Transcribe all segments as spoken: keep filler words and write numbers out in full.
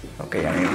Ok, amigos,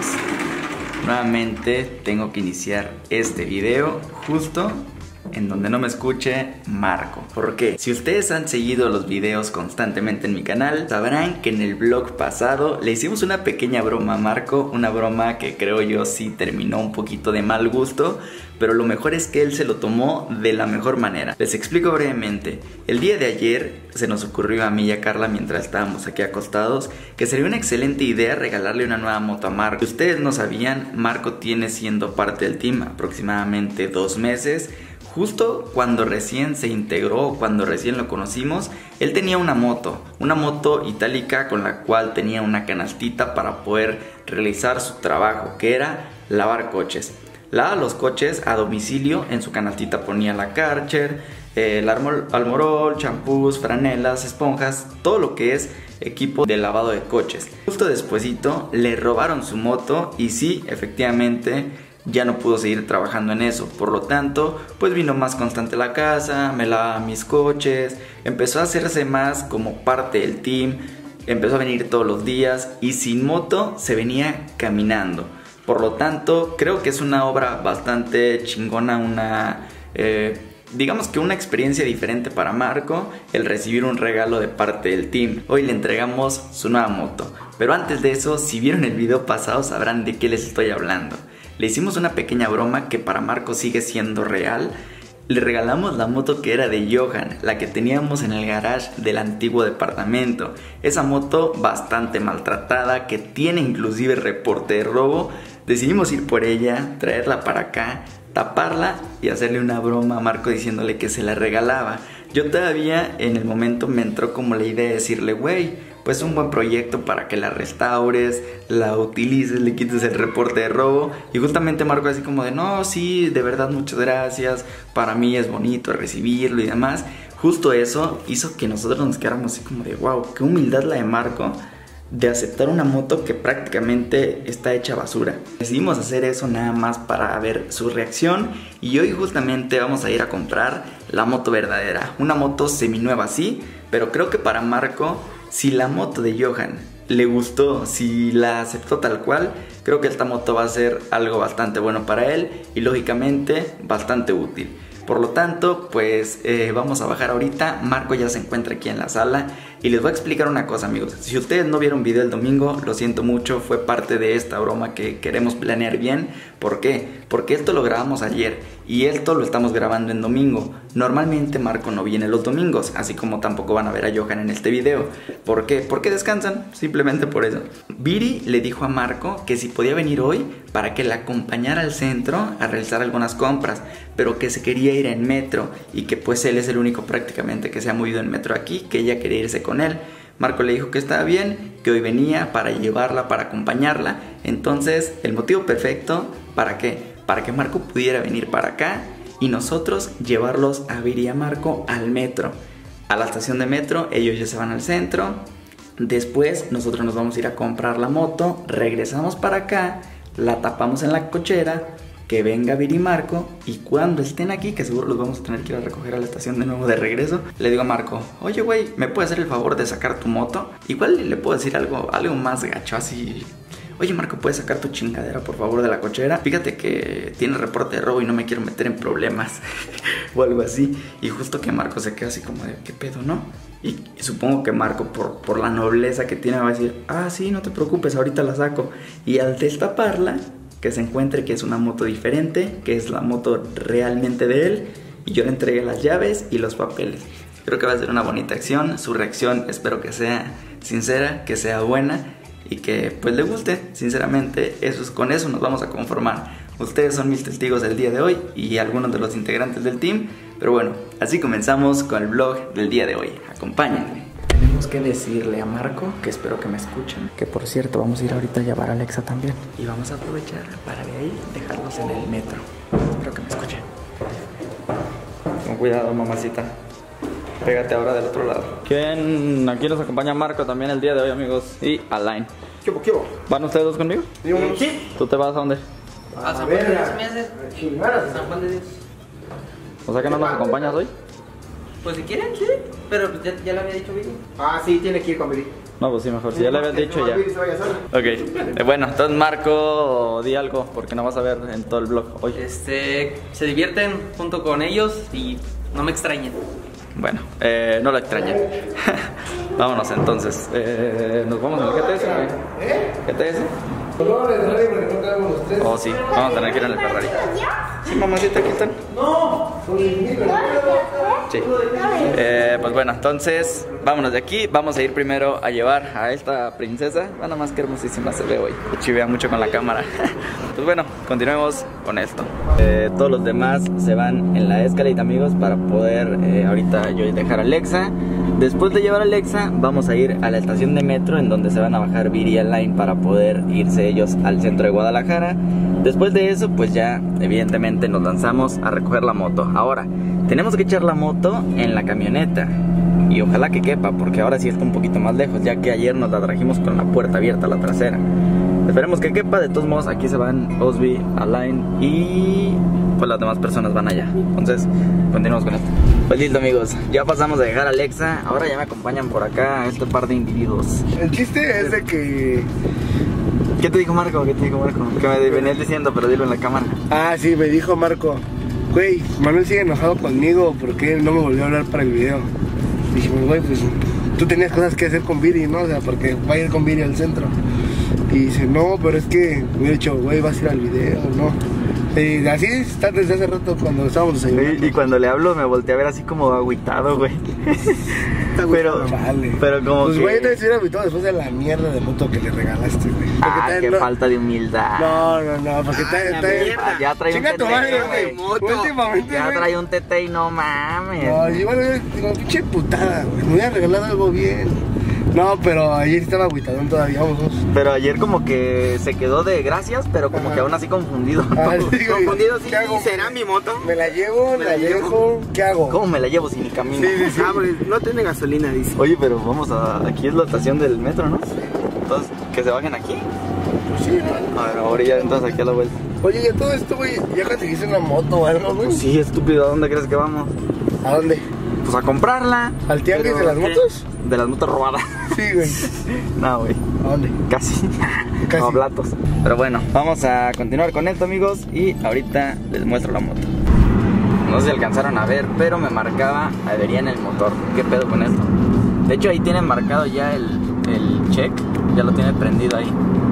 nuevamente tengo que iniciar este video justo en donde no me escuche Marco. ¿Por qué? Si ustedes han seguido los videos constantemente en mi canal, sabrán que en el vlog pasado le hicimos una pequeña broma a Marco. Una broma que creo yo sí terminó un poquito de mal gusto, pero lo mejor es que él se lo tomó de la mejor manera. Les explico brevemente. El día de ayer se nos ocurrió a mí y a Carla, mientras estábamos aquí acostados, que sería una excelente idea regalarle una nueva moto a Marco. Si ustedes no sabían, Marco tiene siendo parte del team aproximadamente dos meses. Justo cuando recién se integró, cuando recién lo conocimos, él tenía una moto, una moto itálica con la cual tenía una canastita para poder realizar su trabajo, que era lavar coches. Lava los coches a domicilio, en su canastita ponía la Karcher, eh, el Almorol, champús, franelas, esponjas, todo lo que es equipo de lavado de coches. Justo despuesito le robaron su moto y sí, efectivamente, ya no pudo seguir trabajando en eso. Por lo tanto, pues vino más constante a la casa, me lavaba mis coches, empezó a hacerse más como parte del team, empezó a venir todos los días y sin moto se venía caminando. Por lo tanto, creo que es una obra bastante chingona, una eh, digamos que una experiencia diferente para Marco el recibir un regalo de parte del team. Hoy le entregamos su nueva moto, pero antes de eso, si vieron el video pasado sabrán de qué les estoy hablando. Le hicimos una pequeña broma que para Marco sigue siendo real. Le regalamos la moto que era de Johan, la que teníamos en el garage del antiguo departamento. Esa moto bastante maltratada, que tiene inclusive reporte de robo. Decidimos ir por ella, traerla para acá, taparla y hacerle una broma a Marco diciéndole que se la regalaba. Yo todavía en el momento me entró como la idea de decirle, güey, pues un buen proyecto para que la restaures, la utilices, le quites el reporte de robo. Y justamente Marco así como de, no, sí, de verdad muchas gracias, para mí es bonito recibirlo y demás. Justo eso hizo que nosotros nos quedáramos así como de, wow, qué humildad la de Marco de aceptar una moto que prácticamente está hecha basura. Decidimos hacer eso nada más para ver su reacción y hoy justamente vamos a ir a comprar la moto verdadera. Una moto seminueva sí, pero creo que para Marco, si la moto de Johan le gustó, si la aceptó tal cual, creo que esta moto va a ser algo bastante bueno para él y lógicamente bastante útil. Por lo tanto, pues eh, vamos a bajar ahorita. Marco ya se encuentra aquí en la sala y les voy a explicar una cosa, amigos. Si ustedes no vieron video el domingo, lo siento mucho, fue parte de esta broma que queremos planear bien. ¿Por qué? Porque esto lo grabamos ayer y esto lo estamos grabando en domingo. Normalmente Marco no viene los domingos, así como tampoco van a ver a Johan en este video. ¿Por qué? Porque descansan, simplemente por eso. Viri le dijo a Marco que si podía venir hoy para que la acompañara al centro a realizar algunas compras, pero que se quería ir en metro y que pues él es el único prácticamente que se ha movido en metro aquí, que ella quería irse con él. Marco le dijo que estaba bien, que hoy venía para llevarla, para acompañarla. Entonces el motivo perfecto, ¿para qué? Para que Marco pudiera venir para acá y nosotros llevarlos a Viri y a Marco al metro, a la estación de metro. Ellos ya se van al centro, después nosotros nos vamos a ir a comprar la moto, regresamos para acá, la tapamos en la cochera, que venga Viri y Marco, y cuando estén aquí, que seguro los vamos a tener que ir a recoger a la estación de nuevo de regreso, le digo a Marco, oye güey, ¿me puedes hacer el favor de sacar tu moto? Igual le puedo decir algo, algo más gacho, así, oye Marco, ¿puedes sacar tu chingadera por favor de la cochera? Fíjate que tiene reporte de robo y no me quiero meter en problemas o algo así. Y justo que Marco se queda así como de, ¿qué pedo, no? Y, y supongo que Marco por, por la nobleza que tiene va a decir, ah sí, no te preocupes, ahorita la saco. Y al destaparla, que se encuentre que es una moto diferente, que es la moto realmente de él, y yo le entregué las llaves y los papeles. Creo que va a ser una bonita acción. Su reacción espero que sea sincera, que sea buena y que pues le guste. Sinceramente, eso es, con eso nos vamos a conformar. Ustedes son mis testigos del día de hoy y algunos de los integrantes del team. Pero bueno, así comenzamos con el vlog del día de hoy. Acompáñenme. Tenemos que decirle a Marco, que espero que me escuchen, que por cierto vamos a ir ahorita a llevar a Alexa también. Y vamos a aprovechar para de ahí dejarlos en el metro. Espero que me escuchen. Con cuidado, mamacita. Pégate ahora del otro lado. ¿Quién? Aquí nos acompaña Marco también el día de hoy, amigos. Y Alain. ¿Qué hubo, qué hubo? ¿Van ustedes dos conmigo? Sí. ¿Tú te vas a dónde? A San Juan de Dios me haces. San Juan de Dios. O sea que no nos acompañas hoy. Pues si quieren, sí. Pero pues ya, ya lo había dicho Viri. Ah, sí, tiene que ir con Viri. No, pues sí, mejor. Si ya le habías dicho ya. Ok. Eh, bueno, entonces Marco, di algo, porque no vas a ver en todo el vlog hoy. Este, se divierten junto con ellos y no me extrañen. Bueno, eh, no lo extrañen. Vámonos entonces. Eh, ¿Nos vamos en el G T S? ¿Eh? ¿G T S? No, el Ferrari porque no cabemos los tres. Oh, sí, vamos a tener que ir en el Ferrari. Sí, mamacita, aquí están. No, con el micro. Sí. Eh, pues bueno, entonces vámonos de aquí. Vamos a ir primero a llevar a esta princesa. Bueno, más que hermosísima se ve hoy. Chivea mucho con la cámara. Pues bueno, continuemos con esto. Eh, todos los demás se van en la Escalade, amigos, para poder eh, ahorita yo dejar a Alexa. Después de llevar a Alexa, vamos a ir a la estación de metro en donde se van a bajar Viri y Line para poder irse ellos al centro de Guadalajara. Después de eso, pues ya evidentemente nos lanzamos a recoger la moto. Ahora, tenemos que echar la moto en la camioneta y ojalá que quepa, porque ahora sí está un poquito más lejos, ya que ayer nos la trajimos con la puerta abierta, la trasera. Esperemos que quepa. De todos modos, aquí se van Osby, Alain y pues las demás personas van allá. Entonces, continuamos con esto. Pues listo, amigos, ya pasamos de dejar a Alexa. Ahora ya me acompañan por acá este par de individuos. El chiste es de que... ¿Qué te dijo Marco? ¿Qué te dijo Marco? Que me venías diciendo, pero dilo en la cámara. Ah, sí, me dijo Marco, güey, Manuel sigue enojado conmigo porque no me volvió a hablar para el video. Dijimos, güey, pues tú tenías cosas que hacer con Viri, ¿no? O sea, porque va a ir con Viri al centro. Y dice, no, pero es que me he dicho, güey, vas a ir al video, ¿no? Y así está desde hace rato cuando estábamos desayunando. Y, y cuando le hablo me volteé a ver así como agüitado, güey. Pero, vale. pero como pues, que... güey, no estuviera agüitado después de la mierda de moto que le regalaste, güey. Ah, qué no... falta de humildad. No, no, no, porque ah, está... está... Ya trae Chinga un tu madre, güey. güey. Últimamente, ya güey. trae un tete y no mames. No, yo igual, digo, pinche putada, güey. Me hubiera regalado algo bien. No, pero ayer estaba agüitadón todavía, vamos, vamos. Pero ayer como que se quedó de gracias, pero como Ajá. que aún así confundido. Ah, sí, confundido, sí. ¿Qué hago? ¿Será mi moto? Me la llevo, ¿Me la, la llevo? llevo? ¿Qué hago? ¿Cómo me la llevo si ni camino? Sí, sí, sí. Ah, porque no tiene gasolina, dice. Oye, pero vamos a... Aquí es la estación del metro, ¿no? Entonces, ¿que se bajen aquí? Pues sí, ¿no? A ver, ahora ya entonces aquí a la vuelta. Oye, ya todo esto, güey, ya conseguiste una moto o algo, güey. Pues sí, estúpido, ¿a dónde crees que vamos? ¿A dónde? Pues a comprarla. ¿Al tianguis de las ¿qué? motos? De las motos robadas. Sí, güey. No, güey. ¿A dónde? Casi. Casi. No, platos. Pero bueno, vamos a continuar con esto, amigos. Y ahorita les muestro la moto. No sé si alcanzaron a ver, pero me marcaba avería en el motor. ¿Qué pedo con esto? De hecho, ahí tienen marcado ya el, el check. Ya lo tiene prendido ahí.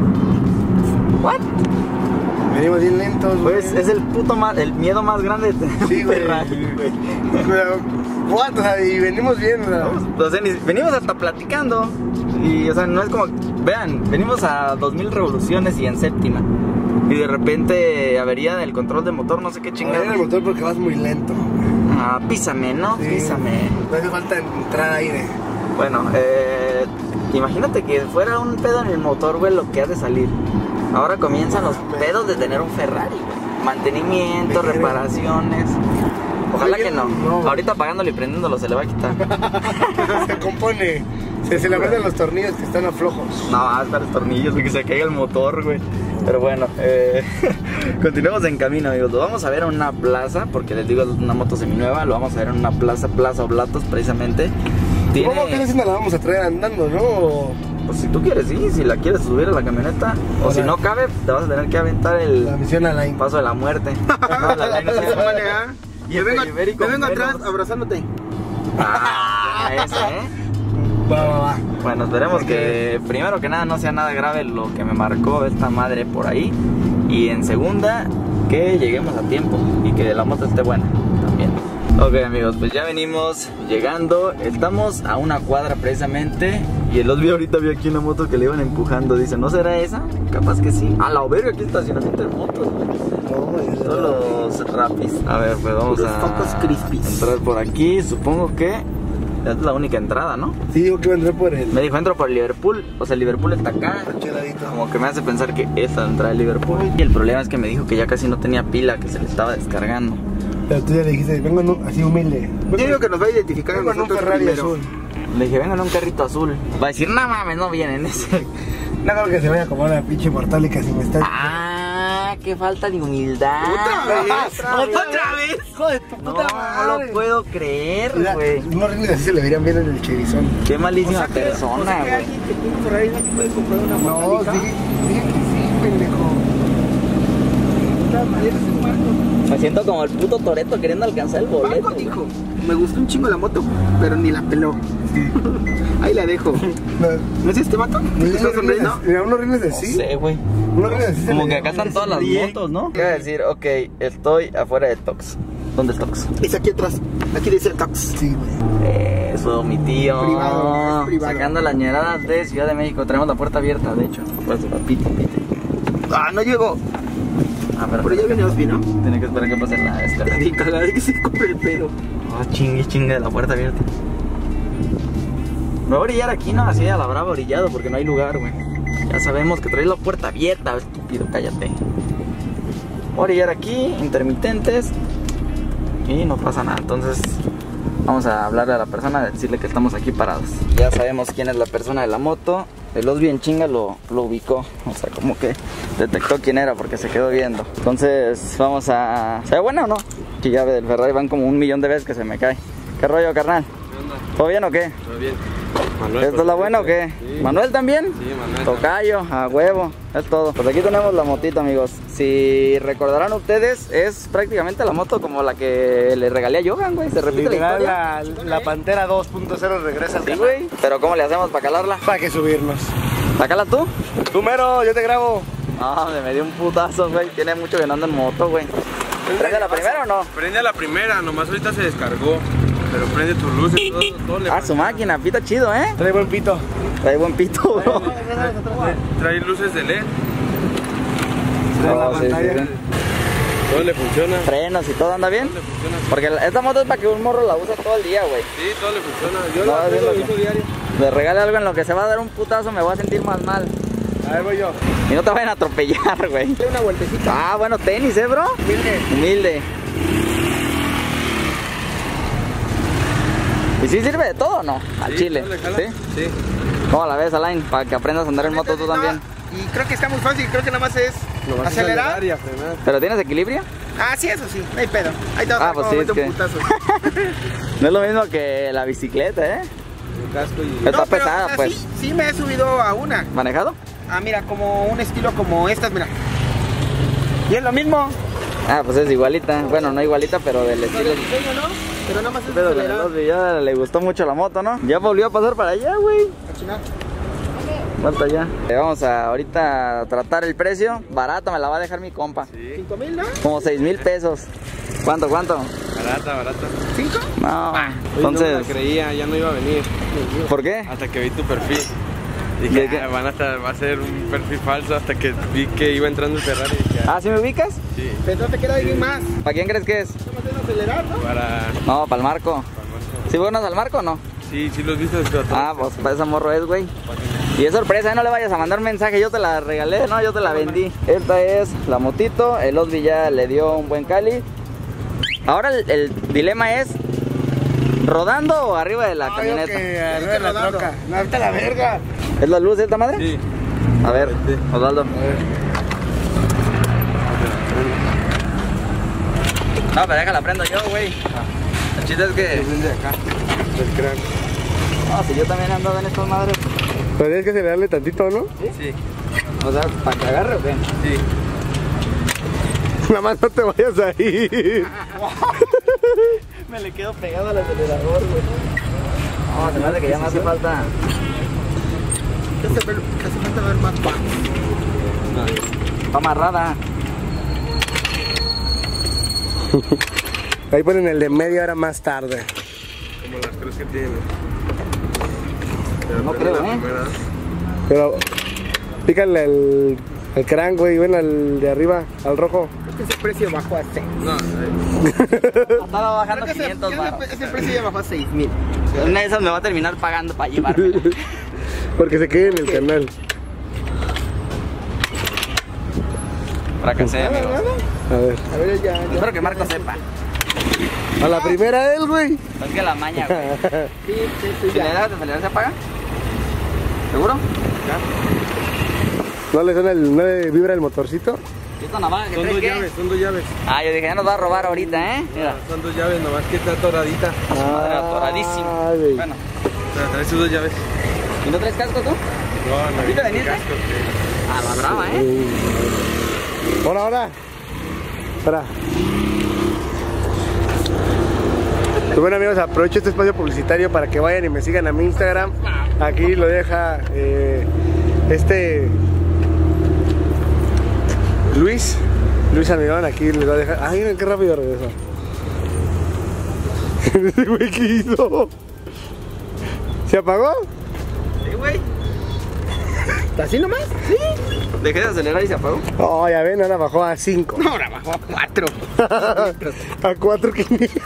¿What? Venimos bien lentos, güey. Pues es el puto más, el miedo más grande de tener sí, un güey. Ferrari, güey. Pero, what? O sea, y venimos bien, ¿no? O sea, ni, venimos hasta platicando. Y, o sea, no es como... Vean, venimos a dos mil revoluciones y en séptima. Y de repente avería del control del motor, no sé qué chingada. Avería el motor porque vas muy lento. Ah, písame, ¿no? Sí. Písame. No hace falta entrar aire. Bueno, eh... imagínate que fuera un pedo en el motor, güey, lo que ha de salir. Ahora comienzan los pedos de tener un Ferrari, güey. Mantenimiento, reparaciones. Ojalá que no. no. Ahorita apagándolo y prendiéndolo se le va a quitar. Se compone. Se, se le aprenden los tornillos que están aflojos. No, hasta los tornillos, que se caiga el motor, güey. Pero bueno, eh, continuemos en camino, amigos. Lo vamos a ver en una plaza, porque les digo, es una moto seminueva. Lo vamos a ver en una plaza, Plaza Oblatos, precisamente. Tiene... ¿Cómo que no la vamos a traer andando, no? Pues si tú quieres, sí, si la quieres subir a la camioneta. O, o si no cabe, te vas a tener que aventar el la misión Alain. Paso de la muerte. No, la Alain no se vale, ¿eh? Y me vengo, me vengo atrás abrazándote. Ah, ese, ¿eh? Va, va, va. Bueno, esperemos que primero que nada no sea nada grave lo que me marcó esta madre por ahí. Y en segunda, que lleguemos a tiempo y que la moto esté buena también. Ok, amigos, pues ya venimos llegando. Estamos a una cuadra precisamente. Y el Osby ahorita vio aquí una moto que le iban empujando. Dice, ¿no será esa? Capaz que sí. A la verga, aquí estacionamiento de motos, güey. No, son los rapis. A ver, pues vamos los a crispies. entrar por aquí. Supongo que es la única entrada, ¿no? Sí, dijo que iba a entrar por él. Me dijo, entro por el Liverpool. O sea, el Liverpool está acá. Cheladito. Como que me hace pensar que esa es la entrada del Liverpool. Y el problema es que me dijo que ya casi no tenía pila, que se le estaba descargando. Pero tú ya le dijiste, vengo en un, así humilde. Yo digo que nos va a identificar vengo a nosotros en un Ferrari primero. azul. Le dije, vengan en un carrito azul. Va a decir, no mames, no vienen ese. No creo que se vaya a comer una pinche mortal y que así me está... Ah, Ah, qué falta de humildad. ¿Otra vez? ¿Otra vez? Hijo de tu No, puta no madre. lo puedo creer, Mira, güey. unos rines así se le verían bien en el cherizón. Qué malísima O sea que- persona, o sea que güey. alguien que tiene por ahí no se puede comprar una No, dije, dije que sí, pendejo. Puta madre, ese Marco. Me siento como el puto Toretto queriendo alcanzar el boleto. Marco dijo, me gustó un chingo la moto, pero ni la peló. Ahí la dejo. No, ¿No es este vato? mira, ¿Estás unos rines sonriendo? así- mira, unos rines No así. sé, güey. Unos rines así se Como le que verían acá están bien. todas las Bien. motos, ¿no? Iba a decir, ok, estoy afuera de Tox. ¿Dónde es Tox? Es aquí atrás. Aquí dice el tax. Sí, güey. Eso, mi tío. Privado, es privado. Sacando las ñeradas de Ciudad de México. Tenemos la puerta abierta, de hecho. Pues, pite, pite. Ah, no llegó. Ah, pero Pero ya viene Osby, ¿no? tiene que esperar que pase la Está escalera. bien cagada de que se compre el pedo. Ah, chingue, chingue, la puerta abierta. Me voy a orillar aquí, ¿no? Así a la brava orillado, porque no hay lugar, güey. Ya sabemos que traes la puerta abierta, estúpido, cállate. Voy a orillar aquí, intermitentes. Y no pasa nada, entonces vamos a hablarle a la persona, decirle que estamos aquí parados. Ya sabemos quién es la persona de la moto. El Osby en chinga lo, lo ubicó, o sea, como que detectó quién era porque se quedó viendo. Entonces vamos a... ¿Se ve buena o no? Que llave del Ferrari van como un millón de veces que se me cae. ¿Qué rollo, carnal? ¿Qué onda? ¿Todo bien o qué? Todo bien. Manuel. ¿Esto es la buena o qué? Sí. ¿Manuel también? Sí, Manuel. Tocayo, a huevo, es todo. Pues aquí tenemos la motito, amigos. Si recordarán ustedes, es prácticamente la moto como la que le regalé a Johan, güey. Se repite la Literal, historia. la, la Pantera dos punto cero regresa al Sí, canal. güey. Pero ¿cómo le hacemos para calarla? ¿Para qué subirnos? ¿Sácala tú? Tú mero, yo te grabo. No, me dio un putazo, güey. Tiene mucho que no anda en moto, güey. ¿Prende la primera o no? Prende a la primera, nomás ahorita se descargó. Pero prende tus luces, todo, todo le Ah, su máquina, pita chido, ¿eh? Trae buen pito. Trae buen pito, bro. Trae luces de L E D, Trae la Oh, sí, sí, pantalla. sí. todo le funciona. Frenos y todo anda bien. Todo le funciona. Porque la- esta moto es para que un morro la use todo el día, güey. Sí, todo le funciona. Yo No, la es uso, lo lo que- uso diario. Le regale algo en lo que se va a dar un putazo, me voy a sentir más mal. A ver, voy yo. Y no te vayan a atropellar, güey. Dale una vueltecita. Ah, bueno, tenis, ¿eh, bro? Humilde. Humilde. ¿Y si sirve de todo o no? Al Sí, chile. jala, jala. ¿Sí? Sí. ¿Cómo la ves, Alain? Para que aprendas a andar en moto tú también. Y creo que está muy fácil, creo que nada más es Nomás es acelerar. y a frenar. ¿Pero tienes equilibrio? Ah, sí, eso sí, no hay pedo. Ahí te vas Ah, a pues ver sí, cómo es mete un que- putazo. No es lo mismo que la bicicleta, ¿eh? Un casco y... Está No, pero, pesada, o sea, pues. Sí, sí me he subido a una. ¿Manejado? Ah, mira, como un estilo como estas, mira. Y es lo mismo. Ah, pues es igualita. Bueno, no igualita, pero del Lo estilo. del diseño, ¿no? Pero nada más es Pero acelerar. ya le gustó mucho la moto, ¿no? Ya volvió a pasar para allá, güey. A chingar. Falta ya. Eh, Vamos a ahorita a tratar el precio. Barato me la va a dejar mi compa. Sí, ¿Cinco mil, no? Como seis mil pesos. ¿Cuánto, cuánto? barata, barata. ¿Cinco? No. Oye, no me Entonces, la creía, ya no iba a venir. ¿por qué? Hasta que vi tu perfil. ¿De Dije, qué? "Ah, van a estar, va a ser un perfil falso hasta que vi que iba entrando el Ferrari. Y dije, ah, Ah, ¿sí me ubicas? sí, Pero no te queda alguien más. ¿Para quién crees que es? Nada más es acelerar, ¿no? para... No, para el Marco. para nuestro- ¿Sí buenas al Marco o no? Sí, sí los viste. Pero Ah, pues para esa morro es, güey. Y es sorpresa, ¿eh? No le vayas a mandar mensaje, yo te la regalé, no, yo te la vendí. Esta es la motito, el Osby ya le dio un buen cali. Ahora el, el dilema es, ¿rodando o arriba de la No, yo camioneta? que arriba de la rodando. troca. No, ahorita la verga. ¿Es la luz de esta madre? Sí. A ver, Sí. Osvaldo. No, pero déjala prendo yo, güey. El chiste es que... de acá, del crank. No, si yo también ando en estas madres. Pero tienes que acelerarle tantito, ¿no? Sí, O sea, ¿para que agarre o qué? sí. Nada más no te vayas a ir. Me le quedo pegado al acelerador, güey. No, se me hace que ya me hace falta. ¿Qué hace, ver- qué hace falta ver más pa? Está amarrada. Ahí ponen el de media hora más tarde. Como las tres que tiene. No Pero creo, la ¿eh? primera- Pero pícale el, el crank, güey, ven al de arriba, al rojo. Creo que ese precio bajó a seis. No, eh, Estaba bajando Creo que ese, quinientos creo baros. que ese precio ya bajó a seis mil. Una de esas me va a terminar pagando para llevarme. Porque se quede en el canal. Fracasé, amigos. A ver. A ver, ya, ya. Espero que Marco sepa. A la primera él, güey. Es que la maña, güey. Sí, sí, sí, Si le ya. das de acelerar se apaga. ¿Seguro? ¿No le suena el, no le vibra el motorcito? Esta navaja que Son traes, dos ¿qué? llaves, son dos llaves. Ah, yo dije, ya nos va a robar ahorita, ¿eh? Mira. Son dos llaves, nomás que está atoradita. A su madre atoradísimo. Ay, güey. Bueno, Pero traes tus dos llaves. ¿y no traes casco tú? No, no. ¿Sí te veniste? Ah, la brava, ¿eh? Ahora, ahora. Espera. Pues bueno, amigos, aprovecho este espacio publicitario para que vayan y me sigan a mi Instagram. Aquí lo deja eh, este Luis Luis Almirón. Aquí le va a dejar. Ay, miren qué rápido regresó. Ese güey, ¿qué hizo? ¿Se apagó? Sí, güey. ¿Así nomás? Sí. Dejé de acelerar y se apagó. Oh, ya ven, ahora bajó a cinco. No, ahora bajó a cuatro. A cuatro quinientos.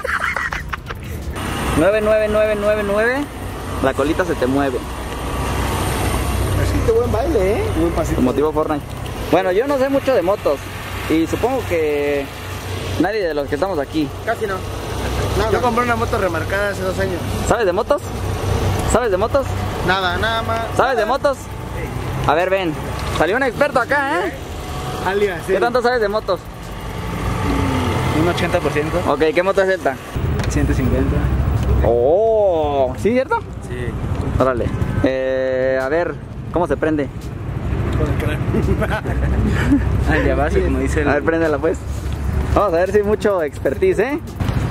nueve nueve nueve nueve nueve. La colita se te mueve. Así que buen baile, ¿eh? Buen pasito. Como tipo Fortnite. Bueno, yo no sé mucho de motos. Y supongo que nadie de los que estamos aquí. Casi no. Yo Nada, compré una moto remarcada hace dos años. ¿Sabes de motos? ¿Sabes de motos? nada, nada más. ¿Sabes de motos? A ver, ven. Salió un experto acá, ¿eh? Alias, ¿Qué tanto sabes de motos? Un ochenta por ciento. Ok, ¿qué moto es esta? ciento cincuenta. Oh, ¿sí, cierto? Sí. Órale. Eh, a ver, ¿cómo se prende? Con el cráneo. Al de base, como dice el... A ver, préndela pues. Vamos a ver si hay mucho expertise, ¿eh?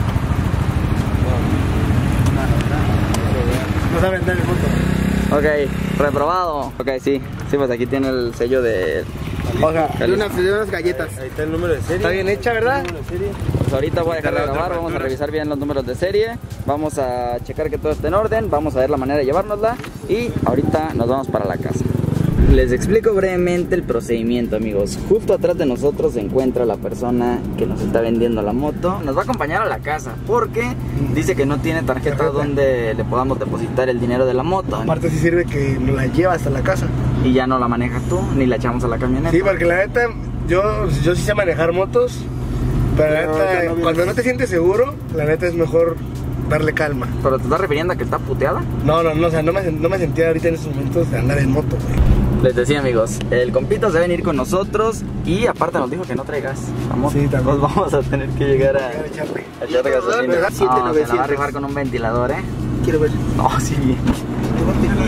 No saben dar el moto. Ok, reprobado. Ok, sí. Sí, pues aquí tiene el sello de... O sea, De unas, de unas galletas. Ahí está el número de serie. está bien hecha, ¿verdad? El número de serie. Pues ahorita voy a dejar de Las grabar, vamos a temperaturas. revisar bien los números de serie, vamos a checar que todo esté en orden, vamos a ver la manera de llevárnosla y ahorita nos vamos para la casa. Les explico brevemente el procedimiento, amigos. Justo atrás de nosotros se encuentra la persona que nos está vendiendo la moto. Nos va a acompañar a la casa porque dice que no tiene tarjeta Tarjeta. donde le podamos depositar el dinero de la moto. Aparte sí sirve que nos la lleva hasta la casa. Y ya no la manejas tú, ni la echamos a la camioneta. Sí, porque la neta, yo, yo sí sé manejar motos, pero la Pero neta, ya no vienes. cuando no te sientes seguro, la neta es mejor darle calma. ¿Pero te estás refiriendo a que está puteada? No, no, no, o sea, no me, no me sentía ahorita en esos momentos de andar en moto, güey. Les decía, amigos, el compito se va a venir con nosotros y aparte nos dijo que no trae gas. Vamos, Sí, también. nos vamos a tener que llegar a, Voy a echarle. a echarle gasolina. ¿Verdad? siete No, se la va a novecientos. rifar con un ventilador, ¿eh? Quiero ver. No, sí. ¿Lo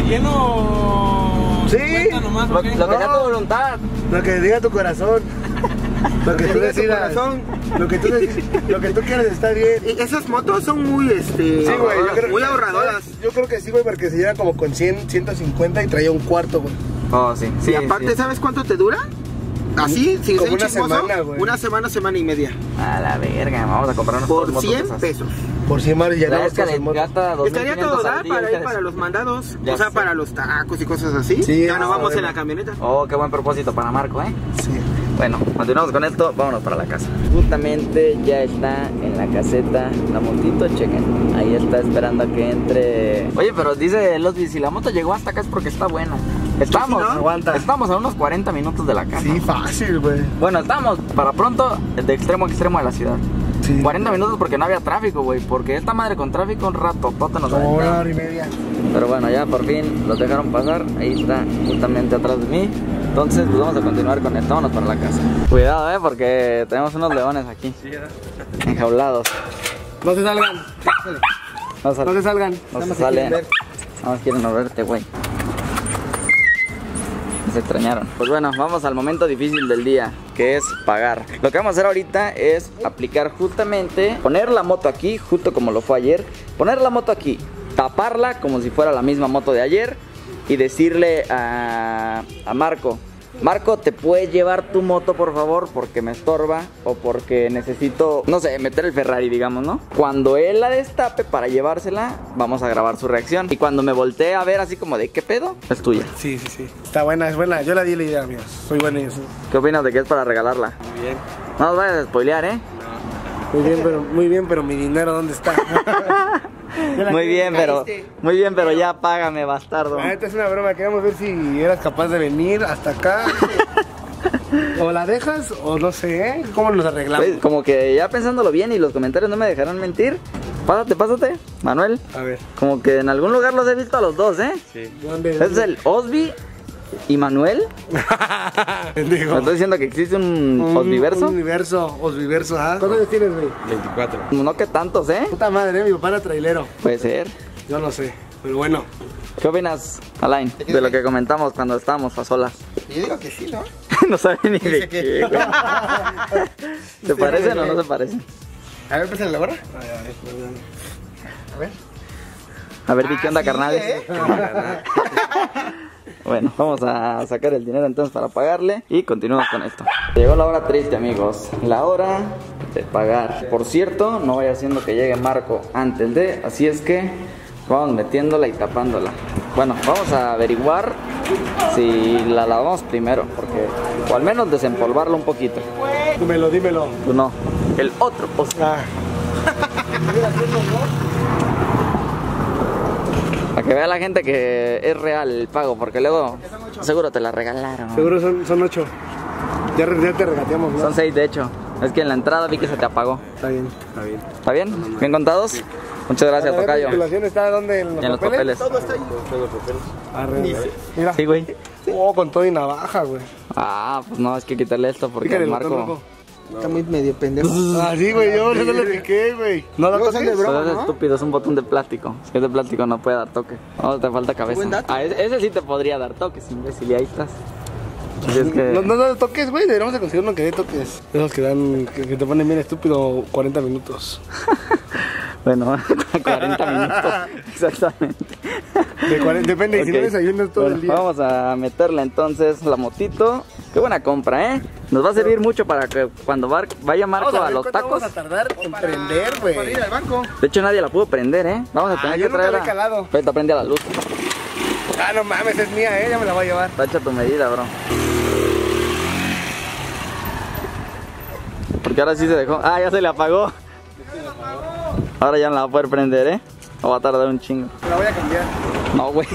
lleno? Sí. cincuenta nomás, Lo, ¿o qué? lo que sea No. tu voluntad. Lo que diga tu corazón. Lo que Que tú diga tu decidas. corazón. Lo que tú deci- lo que tú quieras está bien. Y esas motos son muy, este... Sí, güey, yo creo, muy ahorradoras. Yo creo que sí, güey, porque se lleva como con cien, ciento cincuenta y traía un cuarto, güey. Oh, sí. Sí, Y aparte, sí. ¿sabes cuánto te dura? Así, sin Como ser una chismoso, semana, güey. una semana, semana y media. A la verga, vamos a comprarnos Por dos motos de cien esas. pesos. Por cien más ya La no es que le gasta dos mil Estaría quinientos todo, al ¿da? día, Para ir ustedes. para los mandados. Ya o sea, sé. para los tacos y cosas así. Sí, ya no ah, vamos en bueno. la camioneta. Oh, qué buen propósito para Marco, ¿eh? Sí. Bueno, continuamos con esto, vámonos para la casa. Justamente ya está en la caseta la motito, chequen. Ahí está esperando a que entre. Oye, pero dice Losby, si la moto llegó hasta acá es porque está buena. Estamos, Sí, ¿no? Aguanta. estamos a unos cuarenta minutos de la casa. Sí, fácil, güey. Bueno, estamos para pronto de extremo a extremo de la ciudad. Sí. cuarenta minutos porque no había tráfico, güey. Porque esta madre con tráfico un rato, pota nos Como una aventamos. hora y media. Pero bueno, ya por fin los dejaron pasar. Ahí está, justamente atrás de mí. Entonces, pues vamos a continuar con esto. Vámonos para la casa. Cuidado, eh, porque tenemos unos leones aquí. Enjaulados. No se salgan. No se, No se salgan. no Nada se más se sale. quieren ver. Nada más quieren no verte, güey. Se extrañaron. Pues bueno, vamos al momento difícil del día, que es pagar. Lo que vamos a hacer ahorita es aplicar justamente, poner la moto aquí, justo como lo fue ayer. Poner la moto aquí, taparla como si fuera la misma moto de ayer y decirle a, a Marco: Marco, ¿te puedes llevar tu moto, por favor? Porque me estorba o porque necesito, no sé, meter el Ferrari, digamos, ¿no? Cuando él la destape para llevársela, vamos a grabar su reacción. Y cuando me voltee a ver así como de, ¿qué pedo? Es tuya. Sí, sí, sí. Está buena, es buena. Yo la di la idea, amigos. Soy bueno en eso. ¿Qué opinas de que es para regalarla? Muy bien. No nos vayas a spoilear, ¿eh? Muy bien, pero, muy bien, pero mi dinero, ¿dónde está? Yo la Muy quiero, bien, pero, caíste. muy bien, pero ya págame, bastardo. La neta es una broma. Queríamos ver si eras capaz de venir hasta acá. O la dejas, o no sé, ¿eh? ¿Cómo nos arreglamos? Pues, como que ya pensándolo bien y los comentarios no me dejarán mentir. Pásate, pásate, Manuel. A ver. Como que en algún lugar los he visto a los dos, ¿eh? Sí. ¿Dónde? Es el Osby ¿Y Manuel? Digo, ¿Me estás diciendo que existe un, un Osviverso? Un universo, Osviverso, ¿ah? ¿Cuántos años tienes, güey? veinticuatro. No que tantos, ¿eh? Puta madre, mi papá era trailero. Puede ser. Yo no sé, pero bueno. ¿Qué opinas, Alain, de lo que comentamos cuando estábamos a solas? Yo digo que sí, ¿no? No sabe ni de Dice qué, que- güey. ¿Se parecen o no se parecen? A ver, pásale la gorra. A ver. A ver, di qué onda, Ah, sí, carnales. ¿eh? Bueno, vamos a sacar el dinero entonces para pagarle y continuamos con esto. Llegó la hora triste, amigos. La hora de pagar. Por cierto, no vaya haciendo que llegue Marco antes de, así es que vamos metiéndola y tapándola. Bueno, vamos a averiguar si la lavamos primero, porque o al menos desempolvarla un poquito. Dímelo, dímelo. Tú no, el otro. O sea, Ah, para que vea la gente que es real el pago, porque luego seguro te la regalaron. seguro son, son ocho. Ya, re- ya te regateamos, ¿no? Son seis de hecho. Es que en la entrada vi que se te apagó. Está bien, está bien. ¿Está bien? ¿Bien contados? Muchas gracias, ¿La tocayo. circulación está dónde? ¿En los, En los papeles? papeles. Todo está ahí. Arre, güey. Mira. Sí, güey. Oh, con todo y navaja, güey. Ah, pues no, es que quitarle esto porque Fíjate el el botón Marco... rojo. Está muy medio pendejo. Ah, sí, güey, yo no le piqué, güey. No lo Luego sale de toques. broma, Pues es ¿no? estúpido, es un botón de plástico. Si es de plástico no puede dar toque. No, te falta cabeza. Buen dato. Ah, ese, ese sí te podría dar toques, imbécil, y ahí estás. Así es que... No, no, no lo toques, güey. Deberíamos de conseguir uno que dé toques. Esos que dan, que, que te ponen bien estúpido cuarenta minutos. Bueno, cuarenta minutos. Exactamente. De cuarenta, depende, si no Ok. desayunas todo Bueno, el día. vamos a meterle entonces la motito. Qué buena compra, ¿eh? Nos va a servir mucho para que cuando Mar- vaya Marco Vamos a ver los cuánto tacos. Vamos a tardar en Para- prender, Para ir güey. al banco. De hecho nadie la pudo prender, ¿eh? Vamos a Ah, tener yo que nunca traer la he a... calado. Ahorita prende a la luz. Ah, no mames, es mía, eh. Ya me la voy a llevar. Tacha tu medida, bro. Porque ahora sí se dejó. Ah, ya se le apagó. Ahora ya no la va a poder prender, ¿eh? O va a tardar un chingo. Me la voy a cambiar. No, güey.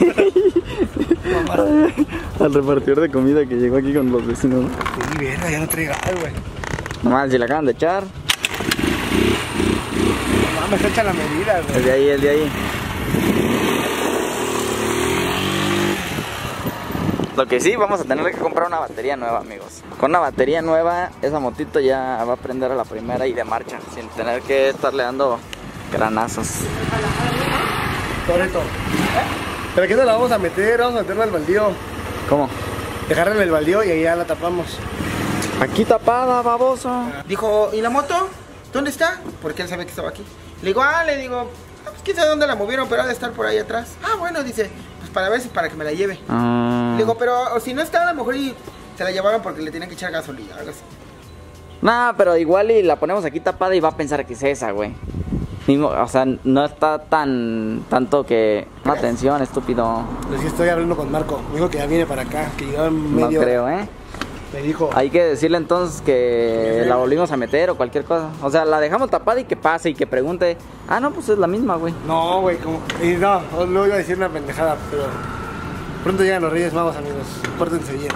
Al repartidor de comida que llegó aquí con los vecinos, ¿no? Sí, verga, ya no trae gas, güey. Nomás si la acaban de echar. No mames, echa la medida, El güey. de ahí, el de ahí. Lo que sí, vamos a tener que comprar una batería nueva, amigos. Con una batería nueva, esa motito ya va a prender a la primera y de marcha, sin tener que estarle dando granazos. Correcto. Pero aquí no la vamos a meter, vamos a meterla al baldío. ¿Cómo? Dejarla en el baldío y ahí ya la tapamos. Aquí tapada, baboso. Dijo, ¿y la moto? ¿Dónde está? Porque él sabe que estaba aquí. Le digo, ah, le digo, ah, pues quién sabe dónde la movieron, pero ha de estar por ahí atrás. Ah, bueno, dice, pues para ver si para que me la lleve. Ah. Le digo, pero o si no está, a lo mejor y se la llevaron porque le tenían que echar gasolina, algo así. Nah, pero igual y la ponemos aquí tapada y va a pensar que es esa, güey. Mismo, o sea, no está tan tanto que... No, atención, estúpido. Pues sí, estoy hablando con Marco. Me dijo que ya viene para acá, que llegaba en No medio. creo, ¿eh? Me dijo. Hay que decirle entonces que la volvimos a meter o cualquier cosa. O sea, la dejamos tapada y que pase y que pregunte. Ah, no, pues es la misma, güey. No, güey, como. Y no, luego iba a decir una pendejada, pero. Pronto llegan los Reyes Magos, amigos. Pórtense bien.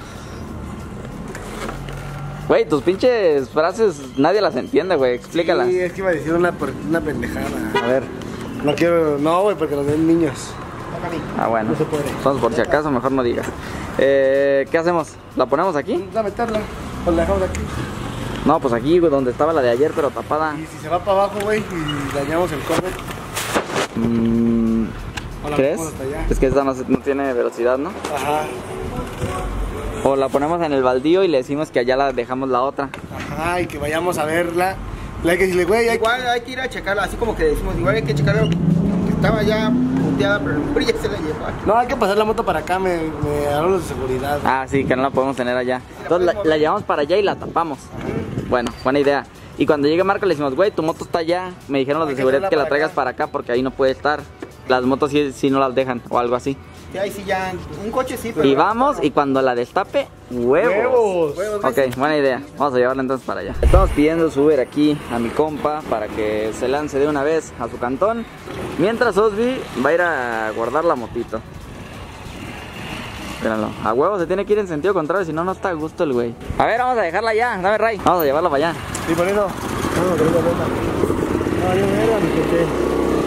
Güey, tus pinches frases nadie las entiende, güey. Explícalas. Sí, es que iba a decir una, por- una pendejada. A ver. No quiero. No, güey, porque los ven niños. Ah, bueno. No se puede. Entonces, por si acaso, mejor no digas. Eh, ¿Qué hacemos? ¿La ponemos aquí? Vamos a meterla. O la dejamos aquí. No, pues aquí, güey, donde estaba la de ayer, pero tapada. Y si se va para abajo, güey, y dañamos el cover. Mm, o la ¿Crees? metemos hasta allá. Es que esta no, se- no tiene velocidad, ¿no? Ajá. O la ponemos en el baldío y le decimos que allá la dejamos la otra. Ajá, y que vayamos a verla. La hay que decirle, güey, hay que. Igual hay que ir a checarla, así como que decimos, igual hay que checarla, que estaba ya puteada, pero el hombre ya se la llevó. No, hay que pasar la moto para acá, me, me hablaron los de seguridad. Ah, sí, que no la podemos tener allá. Entonces la, la llevamos para allá y la tapamos. Bueno, buena idea. Y cuando llegue Marco le decimos, güey, tu moto está allá. Me dijeron los de Hay que seguridad traerla que la para traigas acá. para acá porque ahí no puede estar. Las motos sí, sí no las dejan o algo así. Y ahí sí ya, un coche sí, pero... Y vamos y cuando la destape, huevos. ¡Huevos! Huevos, Ok, buena idea. Vamos a llevarla entonces para allá. Estamos pidiendo su Uber aquí a mi compa para que se lance de una vez a su cantón. Mientras Osby va a ir a guardar la motito. Míralo, a huevo se tiene que ir en sentido contrario, si no, no está a gusto el güey. A ver, vamos a dejarla ya, dame Ray. Vamos a llevarla para allá. Sí, por eso. No, no, no, no. No, yo me era, mi gente.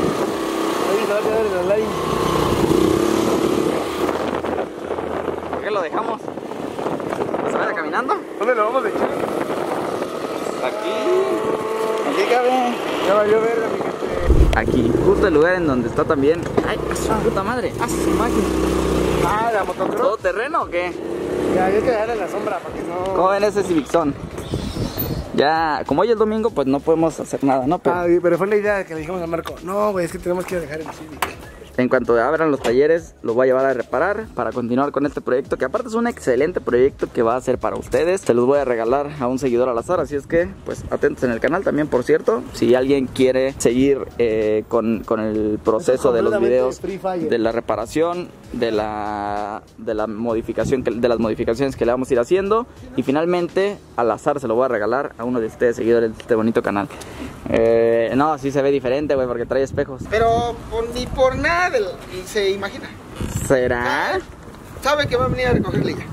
Ahí se va a quedar en el line. ¿Por qué lo dejamos? ¿Se vaya caminando? ¿Dónde lo vamos a echar? Aquí. Aquí cabe. Ya valió verga, mi gente. Aquí, justo el lugar en donde está también. Ay, a su puta madre. A su máquina. Ah, la motocross. ¿Todo terreno o qué? Ya, hay que dejarla en la sombra para que no... ¿Cómo ven ese Civicson? Ya, como hoy es domingo, pues no podemos hacer nada, ¿no? Pero Ah, pero fue la idea que le dijimos a Marco. No, güey, es que tenemos que dejar el Civic. en cuanto abran los talleres, lo voy a llevar a reparar para continuar con este proyecto, que aparte es un excelente proyecto que va a ser para ustedes. Se los voy a regalar a un seguidor al azar, así es que, pues, atentos en el canal también, por cierto. Si alguien quiere seguir eh, con, con el proceso de los videos, de la reparación, de la, de la modificación, que, de las modificaciones que le vamos a ir haciendo, y finalmente, al azar se lo voy a regalar a uno de ustedes, seguidores de este bonito canal. Eh, no, así se ve diferente, güey, porque trae espejos. Pero por, ni por nada del- se imagina. ¿Será? Sabe que va a venir a recogerle ya.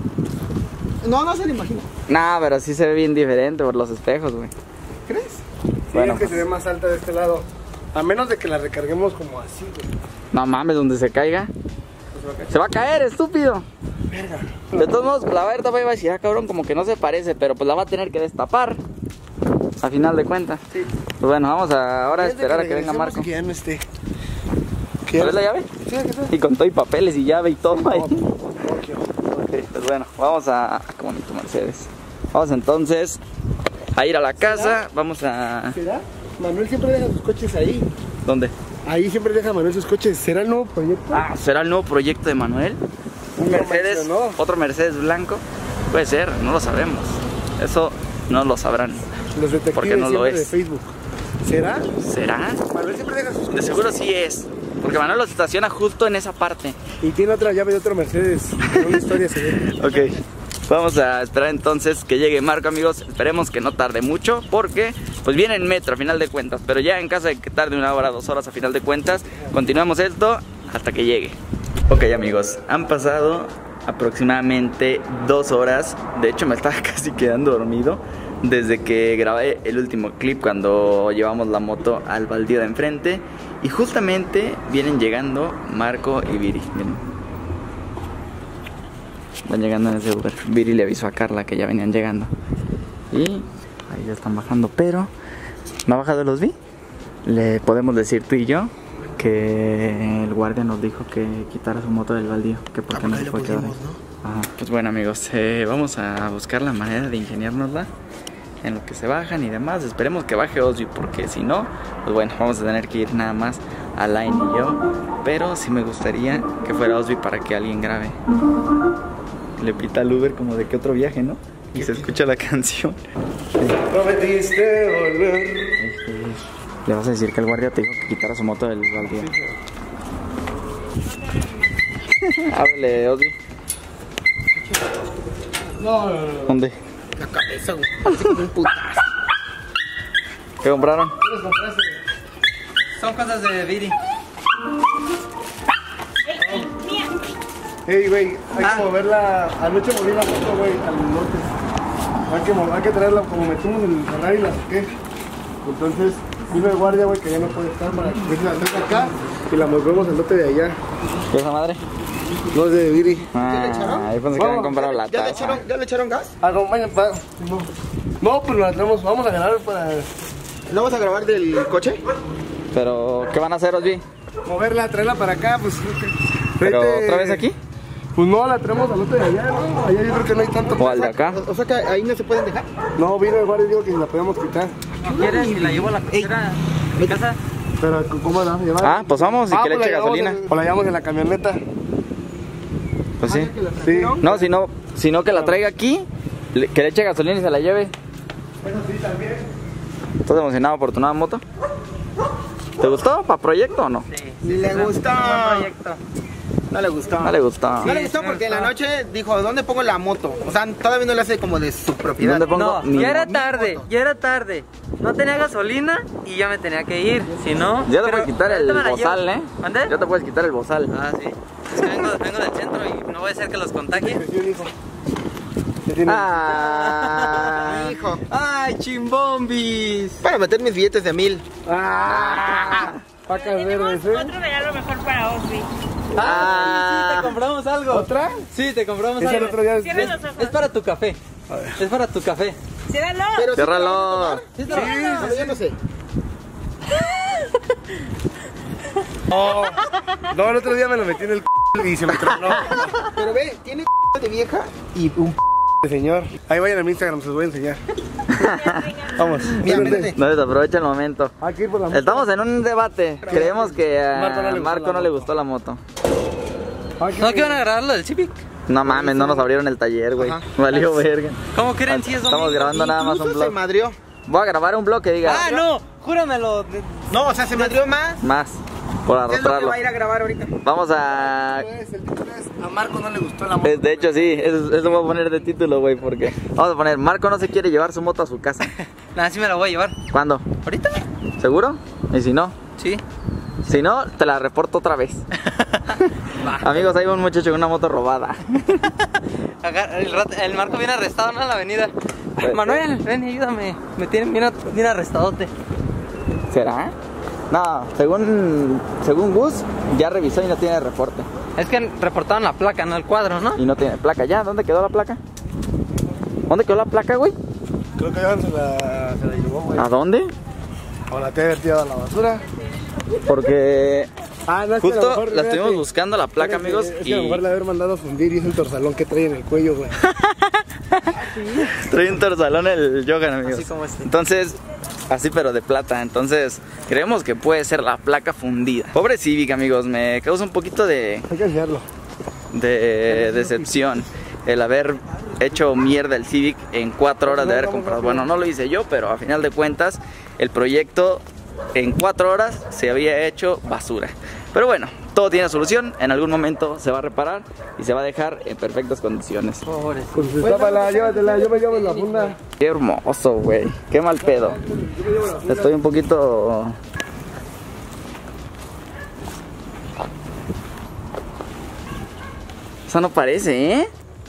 No, no se lo imagina. No, pero sí se ve bien diferente por los espejos, güey. ¿Crees? Sí, Bueno, es que pues. se ve más alta de este lado. A menos de que la recarguemos como así, güey. No mames, donde se caiga. Se va a caer, estúpido. Verga. De todos modos, la Berta va a decir, ah, cabrón, como que no se parece, pero pues la va a tener que destapar. A final de cuentas. Sí. Pues bueno, vamos a ahora a Desde esperar a que venga regresemos Marco. y que ya no esté. Que ya ¿Sabes la llave? Sí, ¿qué tal? Y con todo y papeles y llave y todo ahí. No, Tokio. Ok, pues bueno, vamos a... Qué bonito Mercedes. Vamos entonces a ir a la casa. Vamos a... ¿Será? Manuel siempre deja sus coches ahí. ¿Dónde? Ahí siempre deja Manuel sus coches. ¿Será el nuevo proyecto? Ah, ¿será el nuevo proyecto de Manuel? Un Lo Mercedes, mencionó. otro Mercedes blanco. Puede ser, no lo sabemos. Eso no lo sabrán. Los detectives porque no lo siempre es. de Facebook. ¿Será? ¿Será? Manuel siempre deja sus De coches. seguro sí es. Porque Manuel los estaciona justo en esa parte. Y tiene otra llave de otro Mercedes. En una historia se ve. Ok. Vamos a esperar entonces que llegue Marco, amigos. Esperemos que no tarde mucho, porque pues viene en metro a final de cuentas. Pero ya en caso de que tarde una hora, dos horas a final de cuentas, continuamos esto hasta que llegue. Ok, amigos, han pasado aproximadamente dos horas. De hecho me estaba casi quedando dormido desde que grabé el último clip cuando llevamos la moto al baldío de enfrente. Y justamente vienen llegando Marco y Viri. Miren. Van llegando en ese Uber. Viri le avisó a Carla que ya venían llegando. Y ahí ya están bajando. Pero no ha bajado los vi. Le podemos decir tú y yo que el guardia nos dijo que quitara su moto del baldío. Que por qué no se fue a quedar ahí. Ajá. Pues bueno, amigos, eh, vamos a buscar la manera de ingeniárnosla en lo que se bajan y demás. Esperemos que baje Osby, porque si no, pues bueno, vamos a tener que ir nada más Alain y yo. Pero sí me gustaría que fuera Osby para que alguien grabe. Le pita al Uber como de que otro viaje, ¿no? Y se escucha la canción. Prometiste volver. Le vas a decir que el guardia te dijo que quitara su moto del baldío. Háblale, Osby. No, no, no. ¿Dónde? La cabeza, güey. Parece como un putazo. ¿Qué compraron? ¿Qué les compraste? Son cosas de Viri. Ey, güey, hay que moverla. Anoche moví la moto, güey, al norte. Hay que, mover, hay que traerla como metimos en el Ferrari y la saqué. Entonces, vino el guardia, güey, que ya no puede estar para que la traiga acá y la movemos al lote de allá. ¿Qué es esa madre? No es de Viri. Ah, ahí pensé que habían comprado la ¿Ya le, taza. echaron, ¿Ya le echaron gas? Acompañan, pa. No. No, pero la traemos, vamos a ganar para ¿No vas a grabar del coche? Pero, ¿qué van a hacer, Osby? moverla, traerla para acá, pues. ¿Pero Vete- otra vez aquí? Pues no, la traemos al lote de allá, ¿no? Allá yo creo que no hay tanto. ¿O al de acá? O, o sea que ahí no se pueden dejar. No, vino el guardia y dijo que si la podíamos quitar. ¿Quieres? Y la llevo a la cochera a mi casa. Pero, ¿cómo la llevar? Ah, pues vamos y que le pues eche la llevamos gasolina. en- O la llevamos en la camioneta. Pues sí. Sí. No, si no, si no que la traiga aquí, le- que le eche gasolina y se la lleve. Eso sí, también. ¿Estás emocionado por tu nueva moto? ¿Te gustó? ¿Para proyecto o no? Ni le gustó. Proyecto. No le gustó. No le gustó. No le gustó porque en la noche dijo, ¿dónde pongo la moto? O sea, todavía no le hace como de su propiedad. ¿Dónde pongo No, mi ya era moto? tarde, ya era tarde. No tenía gasolina y ya me tenía que ir. Si no. Ya te pero puedes quitar el ahorita me la bozal, llevo. ¿eh? ¿Mande? Ya te puedes quitar el bozal. Ah, sí. Es que vengo, vengo del centro y no voy a hacer que los contagie. Sí, dijo. Ya tiene- Ah. Hijo. ¡Ay, chimbombis! Para meter mis billetes de mil. Ah, Pacas Tenemos verdes, ¿eh? otro regalo mejor para Osby. Ah. Sí, te compramos algo. ¿Otra? Sí, te compramos Ese el algo. otro día es- Cierra los ojos. Es para tu café. Es para tu café. Ciérralo. Pero sí te vas a Ciérralo. tomar. Sí, Sí, pero yo no sé. No, no, el otro día me lo metí en el c y se me tronó. Pero ve, tiene de vieja Y un de señor. Ahí vayan a mi Instagram, se los voy a enseñar. Vamos. Mira, Vente. vente. No desaprovecha el momento. Hay que ir por la moto. Estamos en un debate. Creemos que a Marco no le gustó Marco la no le moto. gustó la moto. Hay ¿No ir. que van a agarrar lo del Civic? No mames, no nos abrieron el taller, güey. Ajá. Valió verga. ¿Cómo creen si es Estamos domingo? grabando nada más un Incluso se blog. madrió. Voy a grabar un blog que diga Ah, no, júramelo. No, o sea, se madrió más. más por ¿Qué es lo que arrastrarlo. va a ir a grabar ahorita? Vamos a... Pues, el título es, a Marco no le gustó la moto. De hecho, sí, eso, eso voy a poner de título, güey, porque... Vamos a poner, Marco no se quiere llevar su moto a su casa. Nada, sí me la voy a llevar. ¿Cuándo? ¿Ahorita? ¿Seguro? ¿Y si no? Sí. Si no, te la reporto otra vez. Amigos, hay un muchacho con una moto robada. Agar- El, rat- el Marco viene arrestado, ¿no? En la avenida. Pues, Manuel, ven y ayúdame. Me tienen bien, a- bien arrestadote. ¿Será? No, según, según Gus, ya revisó y no tiene reporte. Es que reportaron la placa, no el cuadro, ¿no? Y no tiene placa. ¿Ya? ¿Dónde quedó la placa? ¿Dónde quedó la placa, güey? Creo que Iván se la, se la llevó, güey. ¿A dónde? O la te ha vertido a la basura. Porque Ah, no, es que a lo justo mejor, la estuvimos fíjate, buscando la placa, espérate, amigos, Es que a lo y mejor le haber mandado a fundir y es el torsalón que trae en el cuello, güey. trae un torsalón el Jogan, amigos. Así como este. Entonces, así pero de plata. Entonces, creemos que puede ser la placa fundida. Pobre Civic, amigos, me causa un poquito de, Hay que enseñarlo. de decepción el haber hecho mierda el Civic en cuatro horas de haber comprado. Bueno, no lo hice yo, pero a final de cuentas, el proyecto en cuatro horas se había hecho basura. Pero bueno, todo tiene solución. En algún momento se va a reparar y se va a dejar en perfectas condiciones. Pobre. Pues tápala, llévatela, yo me llevo la funda. Qué hermoso, güey. Qué mal pedo. Estoy un poquito... Esa no parece, ¿eh?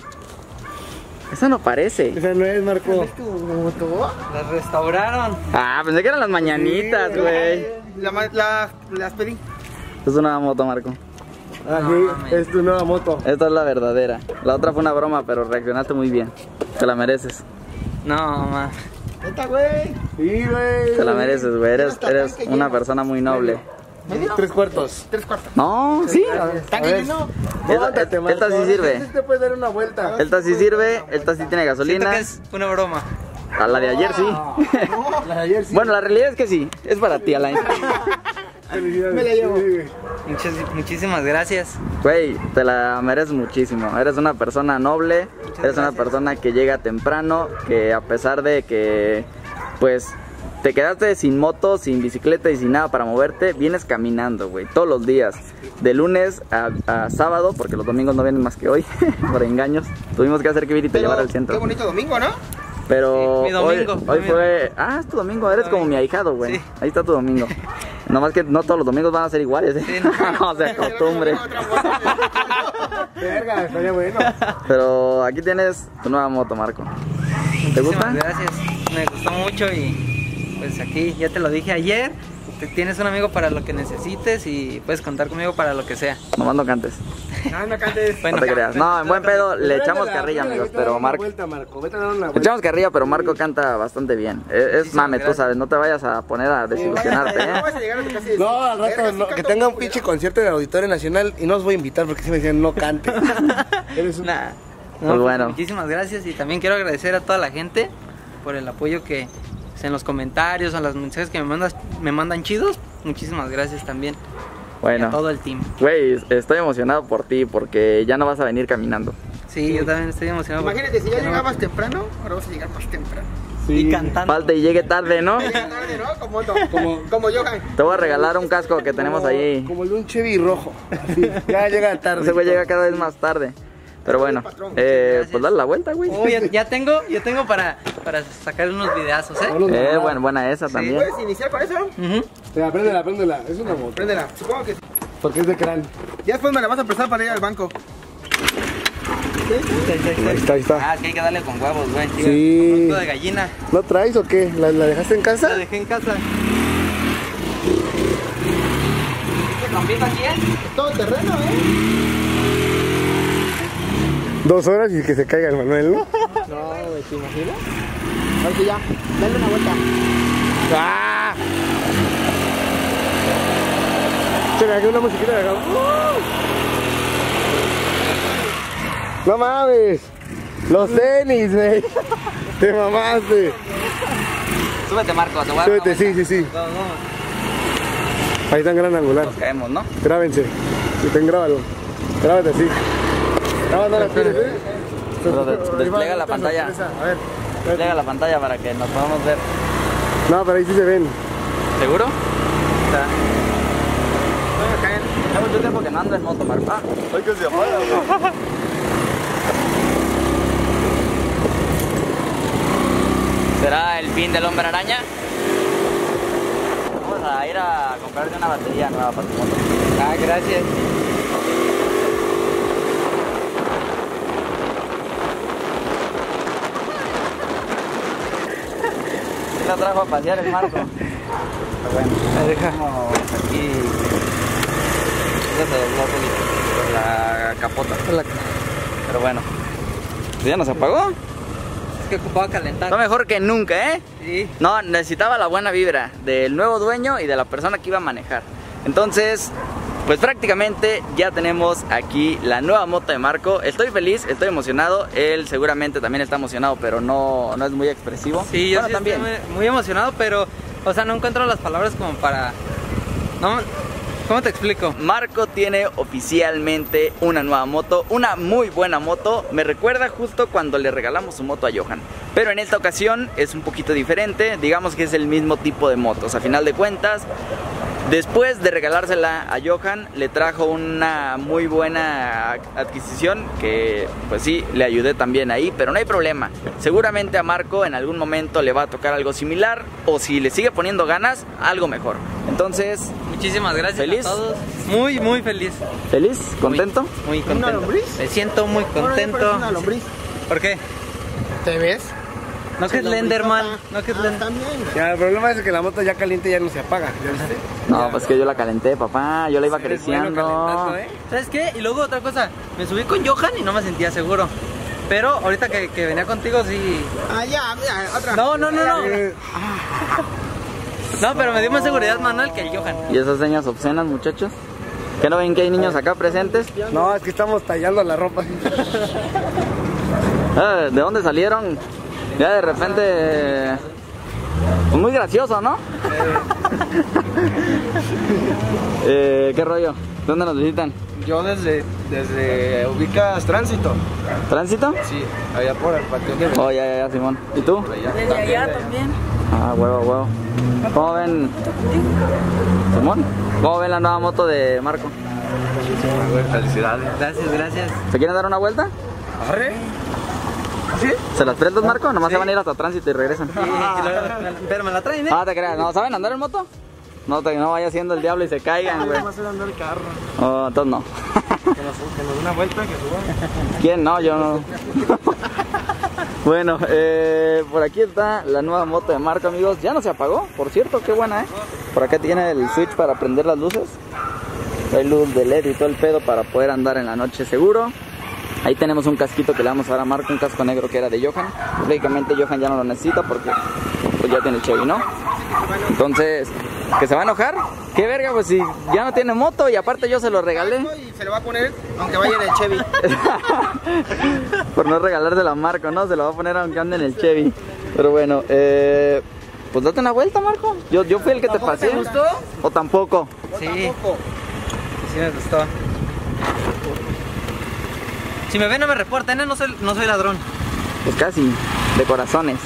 Esa no parece. Esa no es, Marco. La restauraron. Ah, pensé que eran las mañanitas, güey. La, ma- la, las pedí. Es una moto, Marco. Ah, No sí, mames. es tu nueva moto. Esta es la verdadera. La otra fue una broma, pero reaccionaste muy bien. Te la mereces. No, mamá. Neta, güey. Sí, güey. Te la mereces, güey. Eres, eres una persona muy noble. Tres cuartos. Tres cuartos. No, sí. ¿Está A ver. lleno? Esta, esta- esta sí sirve. Este puede dar una vuelta. Esta sí sirve. Esta sí tiene Siento gasolina. que es una broma. A la de ayer sí. La de ayer sí. Bueno, la realidad es que sí. Es para ti, Alain. Felicidades. me la llevo. Sí, güey. Muchas- muchísimas gracias. Güey, te la mereces muchísimo. Eres una persona noble. Eres una gracias. persona que llega temprano. Que a pesar de que, pues, te quedaste sin moto, sin bicicleta y sin nada para moverte, vienes caminando, güey, todos los días. De lunes a, a sábado, porque los domingos no vienen más que hoy, por engaños. Tuvimos que hacer que Viri te llevara al Qué centro. bonito domingo, ¿no? Pero Sí, mi domingo, hoy, hoy mi fue... Ah, es tu domingo, eres como mi ahijado, güey. Sí. Ahí está tu domingo. Nomás que no todos los domingos van a ser iguales, ¿eh? Sí, no. O sea, costumbre. Verga, estaría bueno. Pero aquí tienes tu nueva moto, Marco. ¿Te gusta? Muchísimas gracias. Me gustó mucho y pues aquí ya te lo dije ayer. Te tienes un amigo para lo que necesites y puedes contar conmigo para lo que sea. Nomás no cantes. No, no cantes. No te creas. No, en buen pedo le echamos carrilla, amigos, pero Marco... Vuelta, Marco. Vete a dar una Le vuelta. echamos carrilla, pero Marco canta bastante bien. Es, es mame, tú sabes, no te vayas a poner a desilusionarte, No ¿eh? vas a llegar a tu casa y decir, No, al rato "Verga, sí no, que canto tenga un muy pinche culero". concierto en el Auditorio Nacional y no os voy a invitar porque si me decían no cante. Eres un... Nah. Pues No, bueno. Muchísimas gracias y también quiero agradecer a toda la gente por el apoyo que pues, en los comentarios, a los mensajes que me mandas, me mandan chidos. Muchísimas gracias también. Y a Bueno, todo el team. güey, estoy emocionado por ti porque ya no vas a venir caminando. Sí, yo también estoy emocionado. por- Imagínate, si ya que no- llegabas temprano, ahora vas a llegar más temprano. Y cantando. Falta y llegue tarde, ¿no? Llega tarde, ¿no? Como, como, como Johan. Te voy a regalar un casco que tenemos ahí. Como el de un Chevy rojo. Así, ya llega tarde. Ese güey llega cada vez más tarde. Pero bueno, eh, pues dale la vuelta, güey. Oh, ya, ya tengo, ya tengo para, para sacar unos videazos, ¿eh? Vámonos, Eh, mamá. bueno, buena esa también. ¿Puedes iniciar con eso? Ujú. Ya, préndela, préndela. Es una moto. Préndela. Supongo que sí. Porque es de crán. Ya después me la vas a prestar para ir al banco. Ahí está, ahí está. Ah, es que hay que darle con huevos, güey. Sí. Con muslo de gallina. ¿No traes o qué? ¿La, la dejaste en La casa? dejé en casa. trompita aquí, ¿eh? Todo terreno, ¿eh? Dos horas y que se caiga el Manuel, ¿no? No, güey, ¿te imaginas? Oye, ya, dale una vuelta. ¡Ah! Checa, aquí una musiquita de acá. ¡Uh! No mames. Los tenis, güey. Te mamaste. Súbete, Marco, te voy a dar Súbete, una sí, sí, sí. Ahí está en gran angular. Nos caemos, ¿no? Grábense. Si ten, grábalo. Grábate así. Grábalo la tires, ¿eh? Pero des- despliega la pantalla. A ver. Despliega la pantalla para que nos podamos ver. No, pero ahí sí se ven. ¿Seguro? O sea, no me caen. Hay mucho tiempo que no ando en moto, Marco. Ah, Ay, que se apaga. ¿será el fin del hombre araña? Vamos a ir a comprarte una batería nueva para tu moto. Ah, gracias. Sí la trajo a pasear el Marco. Pero bueno, dejamos aquí. Ya se dobló un poquito por la capota. Pero bueno, pues ya nos apagó. Es que ocupaba calentar. Está mejor que nunca, ¿eh? Sí. No, necesitaba la buena vibra del nuevo dueño y de la persona que iba a manejar. Entonces, pues prácticamente ya tenemos aquí la nueva moto de Marco. Estoy feliz, estoy emocionado. Él seguramente también está emocionado, pero no, no es muy expresivo. Sí, yo Bueno, sí también. estoy muy, muy emocionado, pero, o sea, no encuentro las palabras como para... No, ¿cómo te explico? Marco tiene oficialmente una nueva moto, una muy buena moto. Me recuerda justo cuando le regalamos su moto a Johan. Pero en esta ocasión es un poquito diferente. Digamos que es el mismo tipo de motos. A final de cuentas, después de regalársela a Johan, le trajo una muy buena adquisición que pues sí, le ayudé también ahí, pero no hay problema. Seguramente a Marco en algún momento le va a tocar algo similar o si le sigue poniendo ganas, algo mejor. Entonces, Muchísimas gracias ¿feliz? a todos. Muy, muy feliz. ¿feliz? ¿Contento? Muy ¿Una contento. lombriz? Me siento muy Ahora ya contento. parece una lombriz. ¿Por qué? ¿Te ves? No que es Lenderman. No que es Ah, Lenderman. también, güey. Ya, el problema es que la moto ya caliente ya no se apaga. ¿Ya viste? No, pues que yo la calenté, papá. Yo la iba Eres bueno acariciando. calentando, ¿eh? ¿Sabes qué? Y luego otra cosa. Me subí con Johan y no me sentía seguro. Pero ahorita que, que venía contigo sí... Ah, ya, mira, otra. No, no, no, no. Eh, No, pero me dio más seguridad Manuel que el Johan. ¿Y esas señas obscenas, muchachos? ¿Qué no ven que hay niños acá presentes? No, es que estamos tallando la ropa. Ah, ¿de dónde salieron? Ya de repente... Pues muy gracioso, ¿no? eh, ¿Qué rollo? ¿Dónde nos visitan? Yo desde, desde ubicas Tránsito. ¿Tránsito? Sí, allá por el patio de Oh, ya, ya, ya, Simón. ¿Y tú? Desde allá también. Ah, huevo, huevo. ¿Cómo ven? Simón, ¿cómo ven la nueva moto de Marco? Felicidades. Gracias, gracias. ¿Se quieren dar una vuelta? ¿Arre? ¿Se las prestas, Marco? Nomás se van a ir hasta Tránsito y regresan. Sí, lo- pero me la traen, ¿eh? Ah, te creas. ¿No saben andar en moto? No, te, no vaya haciendo el diablo y se caigan, güey. Vamos a andar el carro. Oh, entonces no. Que nos, que nos dé una vuelta, que suba. ¿Quién? No, yo no. Bueno, eh, por aquí está la nueva moto de Marco, amigos. Ya no se apagó, por cierto, qué buena, ¿eh? Por acá tiene el switch para prender las luces. Hay luz de L E D y todo el pedo para poder andar en la noche seguro. Ahí tenemos un casquito que le vamos a dar a Marco, un casco negro que era de Johan. Lógicamente Johan ya no lo necesita porque pues ya tiene el Chevy, ¿no? Entonces, ¿que se va a enojar? ¿Qué verga? Pues si ya no tiene moto y aparte yo se lo regalé. Y se lo va a poner aunque vaya en el Chevy. Por no regalárselo a Marco, ¿no? Se lo va a poner aunque ande en el Chevy. Pero bueno, eh, pues date una vuelta, Marco. Yo, yo fui el que te pasé. ¿Te gustó? ¿O tampoco? Sí, sí me gustó. Si me ven no me reporten, ¿eh? No soy, no soy ladrón. Pues casi, de corazones.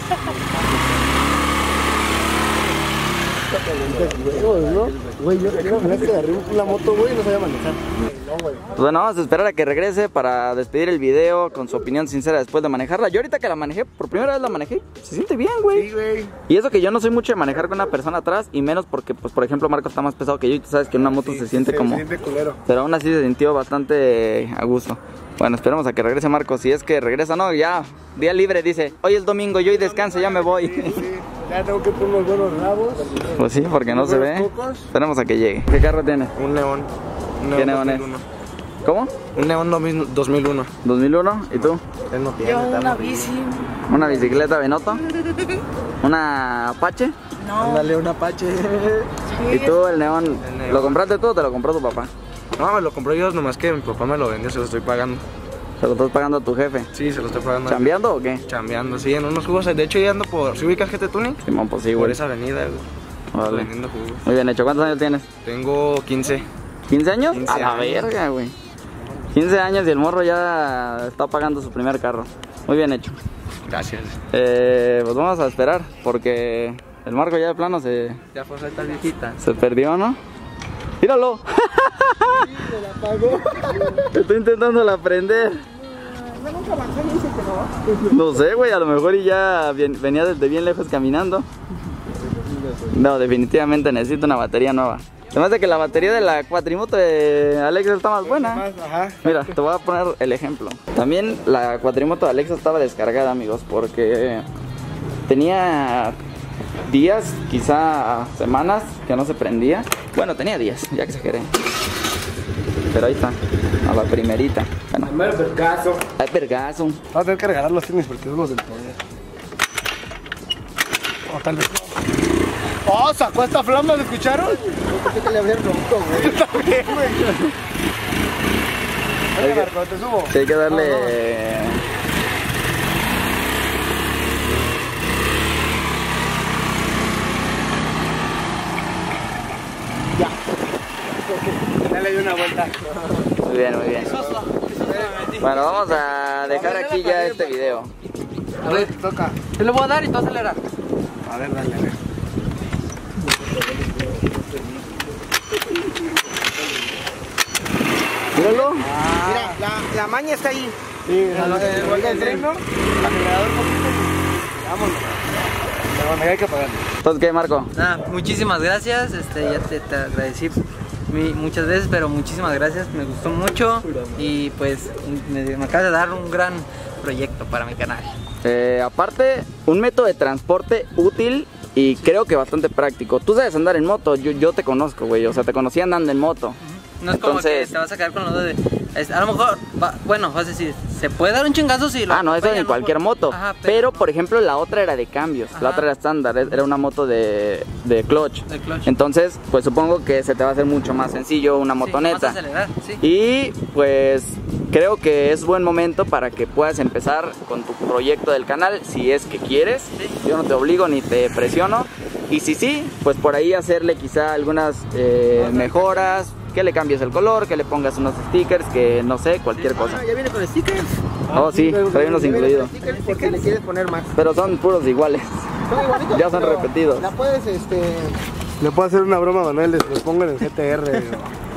Güey, yo creo que que agarré la moto, güey, no sabía manejar. Pues bueno, vamos a esperar a que regrese para despedir el video con su opinión sincera después de manejarla. Yo ahorita que la manejé, por primera vez la manejé, se siente bien, güey. Sí, güey. Y eso que yo no soy mucho de manejar con una persona atrás y menos porque, pues por ejemplo, Marco está más pesado que yo y tú sabes que en una moto se siente como... Se siente culero. Pero aún así se sintió bastante a gusto. Bueno, esperemos a que regrese Marco. Si es que regresa, no, ya, día libre, dice. Hoy es domingo, yo hoy descanso, ya me voy. Ya tengo que poner unos buenos rabos. Pues sí, porque no se ve. Pocos. Esperemos a que llegue. ¿Qué carro tiene? Un neón. Un ¿Qué neón es? ¿Cómo? Un neón dos mil uno. ¿dos mil uno? ¿Y tú? Él no tiene. Yo una bici. ¿Una bicicleta Benotto? ¿Una Apache? Ándale, un Apache. ¿Y tú el neón? El neón. ¿Lo compraste tú o te lo compró tu papá? No, me lo compré yo, nomás que mi papá me lo vendió, se lo estoy pagando. ¿Se lo estás pagando a tu jefe? Sí, se lo estoy pagando. ¿Chambeando o qué? Chambeando, sí, en unos jugos. De hecho, ya ando por. ¿Sí ubicas G T Tuning? Simón, pues sí, Por güey. esa avenida, güey. Vale. Vendiendo jugos. Muy bien hecho. ¿Cuántos años tienes? Tengo quince. ¿quince años? quince A la años. verga, güey. quince años y el morro ya está pagando su primer carro. Muy bien hecho. Gracias. Eh, pues vamos a esperar, porque el Marco ya de plano se, Ya fue esta viejita. se perdió, ¿no? ¡Míralo! Estoy intentando aprender. No sé, güey, a lo mejor y ya bien- venía desde bien lejos caminando. No, definitivamente necesito una batería nueva. Se me hace que la batería de la cuatrimoto de Alexa está más buena. Más, ajá. Mira, te voy a poner el ejemplo. También la cuatrimoto de Alexa estaba descargada, amigos, porque tenía días, quizá semanas, que no se prendía. Bueno, tenía días, ya exageré. Pero ahí está, a la primerita. Bueno, Primer vergazo. hay vergazo. Vamos a tener que regalar los tenis porque son los del poder. O tal vez no. ¡Oh! ¡Sacó esta flama! ¿Lo escucharon? Pensé que le habrían roto, güey. También, güey. Venga, Marco, te subo. Sí, hay que darle... No, no. Ya le di una vuelta. Muy bien, muy bien. Bueno, vamos a dejar aquí ya este video. A ver, Toca. te lo voy a dar y tú aceleras. A ver, dale, a ver. Míralo. Mira, la, la maña está ahí. Sí, igual que el tren, ¿no? Acelerador poquito. Vámonos. Pero bueno, ya hay que pagarlo. Entonces, ¿qué, Marco? Nada, muchísimas gracias. Este, ya te, te agradecí mi- muchas veces, pero muchísimas gracias. Me gustó mucho y pues me, me acabas de dar un gran proyecto para mi canal. Eh, aparte, un método de transporte útil y creo que bastante práctico. Tú sabes andar en moto, yo, yo te conozco, güey. O sea, te conocí andando en moto. No es como que Entonces- te vas a quedar con lo de... es- a lo mejor, va- bueno, vas a decir, ¿se puede dar un chingazo si lo Ah, no, eso acompaña? en A lo cualquier mejor- moto. Ajá, pero, por ejemplo, la otra era de cambios. La Ajá. otra era estándar, era una moto de, de clutch. De clutch. Entonces, pues supongo que se te va a hacer mucho más sencillo una Sí, motoneta. vas a acelerar, sí. Y pues creo que es buen momento para que puedas empezar con tu proyecto del canal si es que quieres. Sí. Yo no te obligo ni te presiono. Y si sí, pues por ahí hacerle quizá algunas eh, mejoras, que le cambies el color, que le pongas unos stickers, que no sé, cualquier cosa. Ah, ya viene con stickers. Oh, sí, trae unos Ya viene incluidos. con stickers porque le quieres poner más. Pero son puros iguales. Son igualitos, Ya son pero repetidos. La puedes, este... Le puedo hacer una broma a Manuel, les los pongo en el G T R. Digo.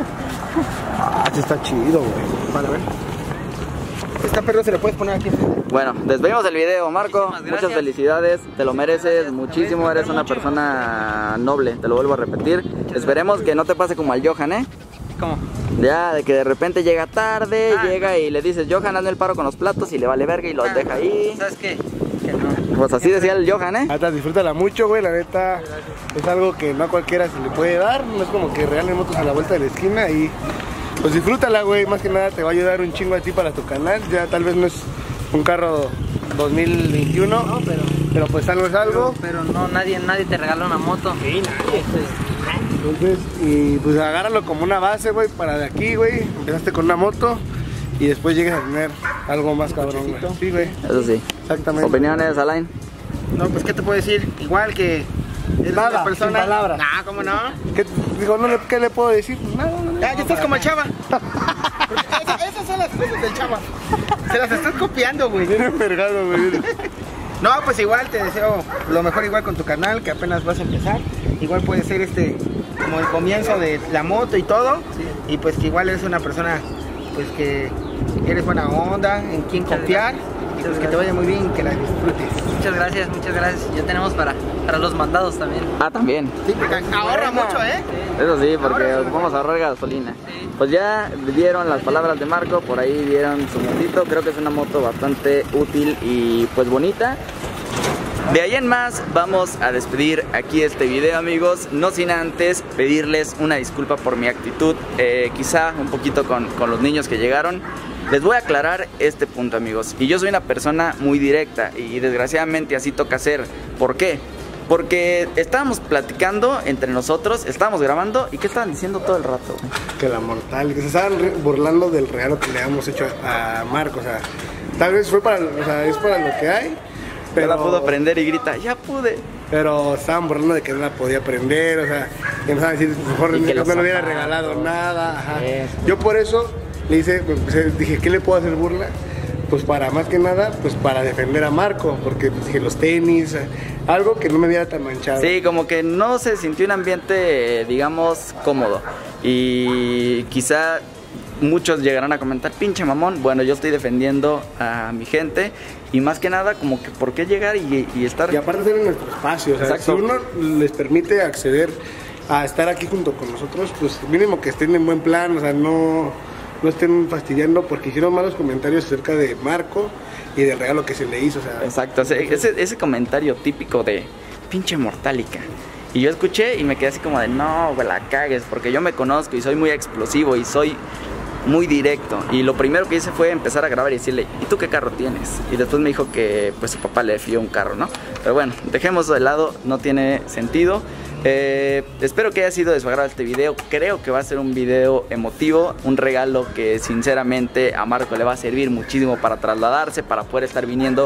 Ah, sí está chido, güey. Para ver. Esta perro se le puedes poner aquí enfrente. Bueno, despedimos el video, Marco. Muchísimas gracias. Muchas felicidades, te lo mereces gracias. muchísimo, eres una persona noble, te lo vuelvo a repetir. Esperemos que no te pase como al Johan, ¿eh? ¿Cómo? Ya, de que de repente llega tarde, Ah, llega y le dices, Johan, hazme el paro con los platos y le vale verga y los Ah, deja ahí. ¿Sabes qué? Que no. Pues así decía el Johan, ¿eh? Neta, disfrútala mucho, güey, la neta. Es algo que no a cualquiera se le puede dar. No es como que regalen motos a la vuelta de la esquina y... Pues disfrútala, güey. Más que nada te va a ayudar un chingo a ti para tu canal. Ya tal vez no es un carro dos mil veintiuno, No, pero... pero pues algo es algo. Pero no, nadie, nadie te regala una moto. Sí, nadie. Entonces, y pues agárralo como una base, güey, para de aquí, güey. Empezaste con una moto y después llegues a tener algo más cabrón, güey. Sí, güey, Eso sí. exactamente. ¿Opiniones, Alain? No, pues, ¿qué te puedo decir? Igual que... eres Nada, una persona... sin palabras. Nah, ¿cómo no? ¿Qué, digo, no le, ¿qué le puedo decir? Nada, no, no, Ya, no, ya estás para como el nada. chava. Porque esa- esas son las cosas del chava. Se las estás copiando, güey. Bien envergado, güey. No, pues igual te deseo lo mejor igual con tu canal, que apenas vas a empezar. Igual puede ser este como el comienzo de la moto y todo. Y pues que igual eres una persona pues que eres buena onda, en quien Muchas confiar. gracias. Y pues que te vaya muy bien y que la disfrutes. Muchas gracias, muchas gracias. Ya tenemos para, para los mandados también. Ah, también. Sí, porque ahorra mucho, ¿eh? Eso sí, porque Ahora- vamos a ahorrar gasolina. Sí. Pues ya vieron las palabras de Marco, por ahí vieron su motito. Creo que es una moto bastante útil y pues bonita. De ahí en más vamos a despedir aquí este video, amigos, no sin antes pedirles una disculpa por mi actitud, eh, quizá un poquito con, con los niños que llegaron. Les voy a aclarar este punto, amigos, y yo soy una persona muy directa y desgraciadamente así toca ser. ¿Por qué? Porque estábamos platicando entre nosotros, estábamos grabando y ¿qué estaban diciendo todo el rato? Que la mortal, que se estaban burlando del regalo que le habíamos hecho a, a Marco, o sea, tal vez fue para, o sea, es para lo que hay. Pero la pudo aprender y grita, ya pude. Pero estaban burlando de que no la podía aprender, o sea, empezaban a decir, mejor no le hubiera zapatos, regalado nada. Ajá. Yo por eso le hice, pues, dije, ¿qué le puedo hacer burla? Pues para más que nada, pues para defender a Marco, porque pues, dije, los tenis, algo que no me viera tan manchado. Sí, como que no se sintió un ambiente, digamos, cómodo. Y quizá muchos llegarán a comentar, pinche mamón. Bueno, yo estoy defendiendo a mi gente. Y más que nada, como que por qué llegar y, y estar... Y aparte ser en nuestro espacio, o sea, si uno les permite acceder a estar aquí junto con nosotros, pues mínimo que estén en buen plan, o sea, no, no estén fastidiando porque hicieron malos comentarios acerca de Marco y del regalo que se le hizo, o sea... Exacto, ese, ese, ese comentario típico de pinche mortálica. Y yo escuché y me quedé así como de, no, güey, la cagues, porque yo me conozco y soy muy explosivo y soy... muy directo, y lo primero que hice fue empezar a grabar y decirle, ¿y tú qué carro tienes? Y después me dijo que pues su papá le fió un carro, ¿no? Pero bueno, dejemos de lado, no tiene sentido. Eh, espero que haya sido de su agrado este video. Creo que va a ser un video emotivo, un regalo que sinceramente a Marco le va a servir muchísimo para trasladarse, para poder estar viniendo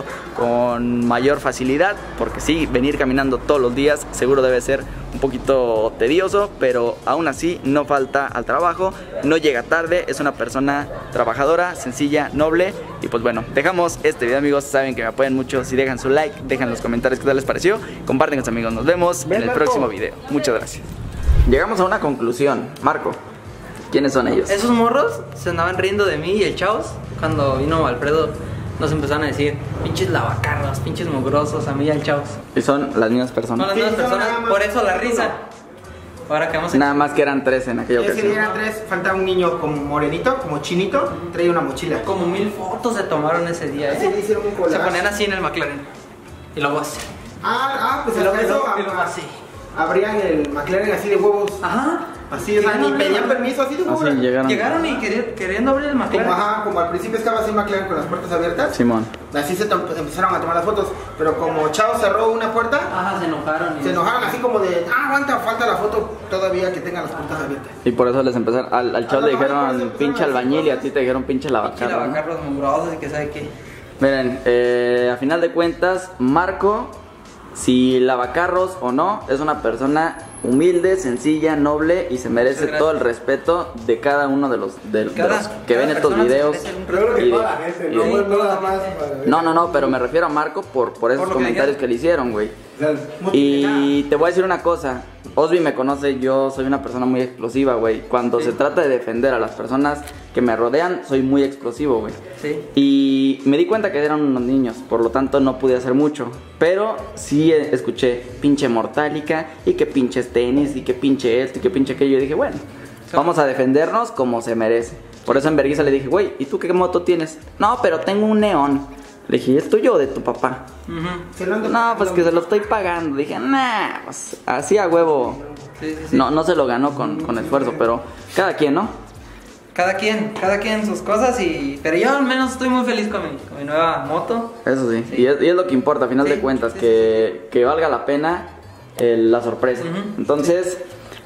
con mayor facilidad, porque sí, venir caminando todos los días seguro debe ser un poquito tedioso, pero aún así no falta al trabajo, no llega tarde, es una persona trabajadora, sencilla, noble. Y pues bueno, dejamos este video, amigos. Saben que me apoyan mucho si dejan su like, dejan en los comentarios qué tal les pareció, comparten con sus amigos. Nos vemos en el próximo video. Muchas gracias. Llegamos a una conclusión. Marco, ¿quiénes son ellos? Esos morros se andaban riendo de mí y el Chaos. Cuando vino Alfredo nos empezaron a decir, pinches lavacarros, pinches mugrosos, a mí y al Chaos. Y son las mismas personas. Son las mismas personas, por eso la risa. Ahora que vamos a... Nada más que eran tres en aquella Es que ocasión. eran tres, falta un niño como morenito, como chinito, trae una mochila. Como mil fotos se tomaron ese día, ¿eh? Sí, le hicieron un collage. Se ponían así en el McLaren. Y luego así. Ah, ah, pues Y luego, hasta y eso luego, y luego así. abrían el McLaren así de huevos. Ajá. Así, o sea, ni pedían permiso, así de huevos. Así llegaron. Llegaron y queri- queriendo abrir el McLaren. Como, ajá, como al principio estaba así McLaren con las puertas abiertas. Simón. Así se to- empezaron a tomar las fotos. Pero como Chao cerró una puerta, Ajá, se enojaron. y- se enojaron así como de, ah, aguanta, falta la foto todavía que tengan las puertas abiertas. Y por eso les empezaron. Al, al chavo le Ah, no, por eso dijeron empezaron pinche a decir albañil y a cosas. ti te dijeron pinche Pinche lavacarro, ¿no? lavacarros mugrosos y que sabe qué. Miren, eh, a final de cuentas, Marco, si lavacarros o no, es una persona humilde, sencilla, noble y se merece Muchas todo el gracias. respeto de cada uno de los, de, de Cada- los que cada ven estos persona se videos. merece un Pero creo y que de- toda la gente, y no, de- no, no nada más. No, no, no, pero me refiero a Marco por, por esos Por lo que comentarios dijeron. que le hicieron, güey. O sea, Y te voy a decir una cosa, Osby me conoce, yo soy una persona muy explosiva, güey. Cuando se trata de defender a las personas que me rodean, soy muy explosivo, güey. Sí. Y me di cuenta que eran unos niños, por lo tanto no pude hacer mucho. Pero sí eh, escuché pinche mortálica y que pinches tenis y que pinche esto y que pinche aquello. Y dije, bueno, vamos a defendernos como se merece. Por eso en vergüenza le dije, güey, ¿y tú qué moto tienes? No, pero tengo un neón. Le dije, ¿es tuyo o de tu papá? Ujú. Se lo ando No, pues pagando. que se lo estoy pagando. Dije, nah, pues así a huevo. Sí, sí, sí. No, no se lo ganó con, con esfuerzo, pero cada quien, ¿no? Cada quien, cada quien sus cosas y... Pero yo al menos estoy muy feliz con mi, con mi nueva moto. Eso sí, Sí. Y, es, y es lo que importa, a final Sí, de cuentas, sí, que, que valga la pena eh, la sorpresa. Ujú. Entonces,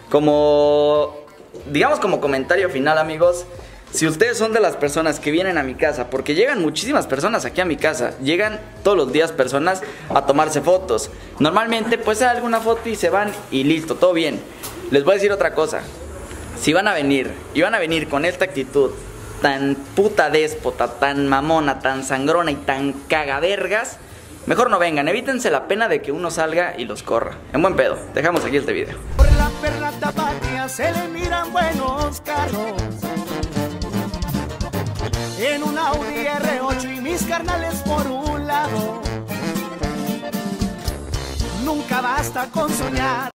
como, digamos como comentario final, amigos, si ustedes son de las personas que vienen a mi casa, porque llegan muchísimas personas aquí a mi casa, llegan todos los días personas a tomarse fotos. Normalmente pues hay alguna foto y se van y listo, todo bien. Les voy a decir otra cosa. Si van a venir, y van a venir con esta actitud tan puta déspota, tan mamona, tan sangrona y tan cagavergas, mejor no vengan, evítense la pena de que uno salga y los corra. En buen pedo, dejamos aquí este video. Por la perla tapatía se le miran buenos carros. En un Audi R ocho y mis carnales por un lado. Nunca basta con soñar.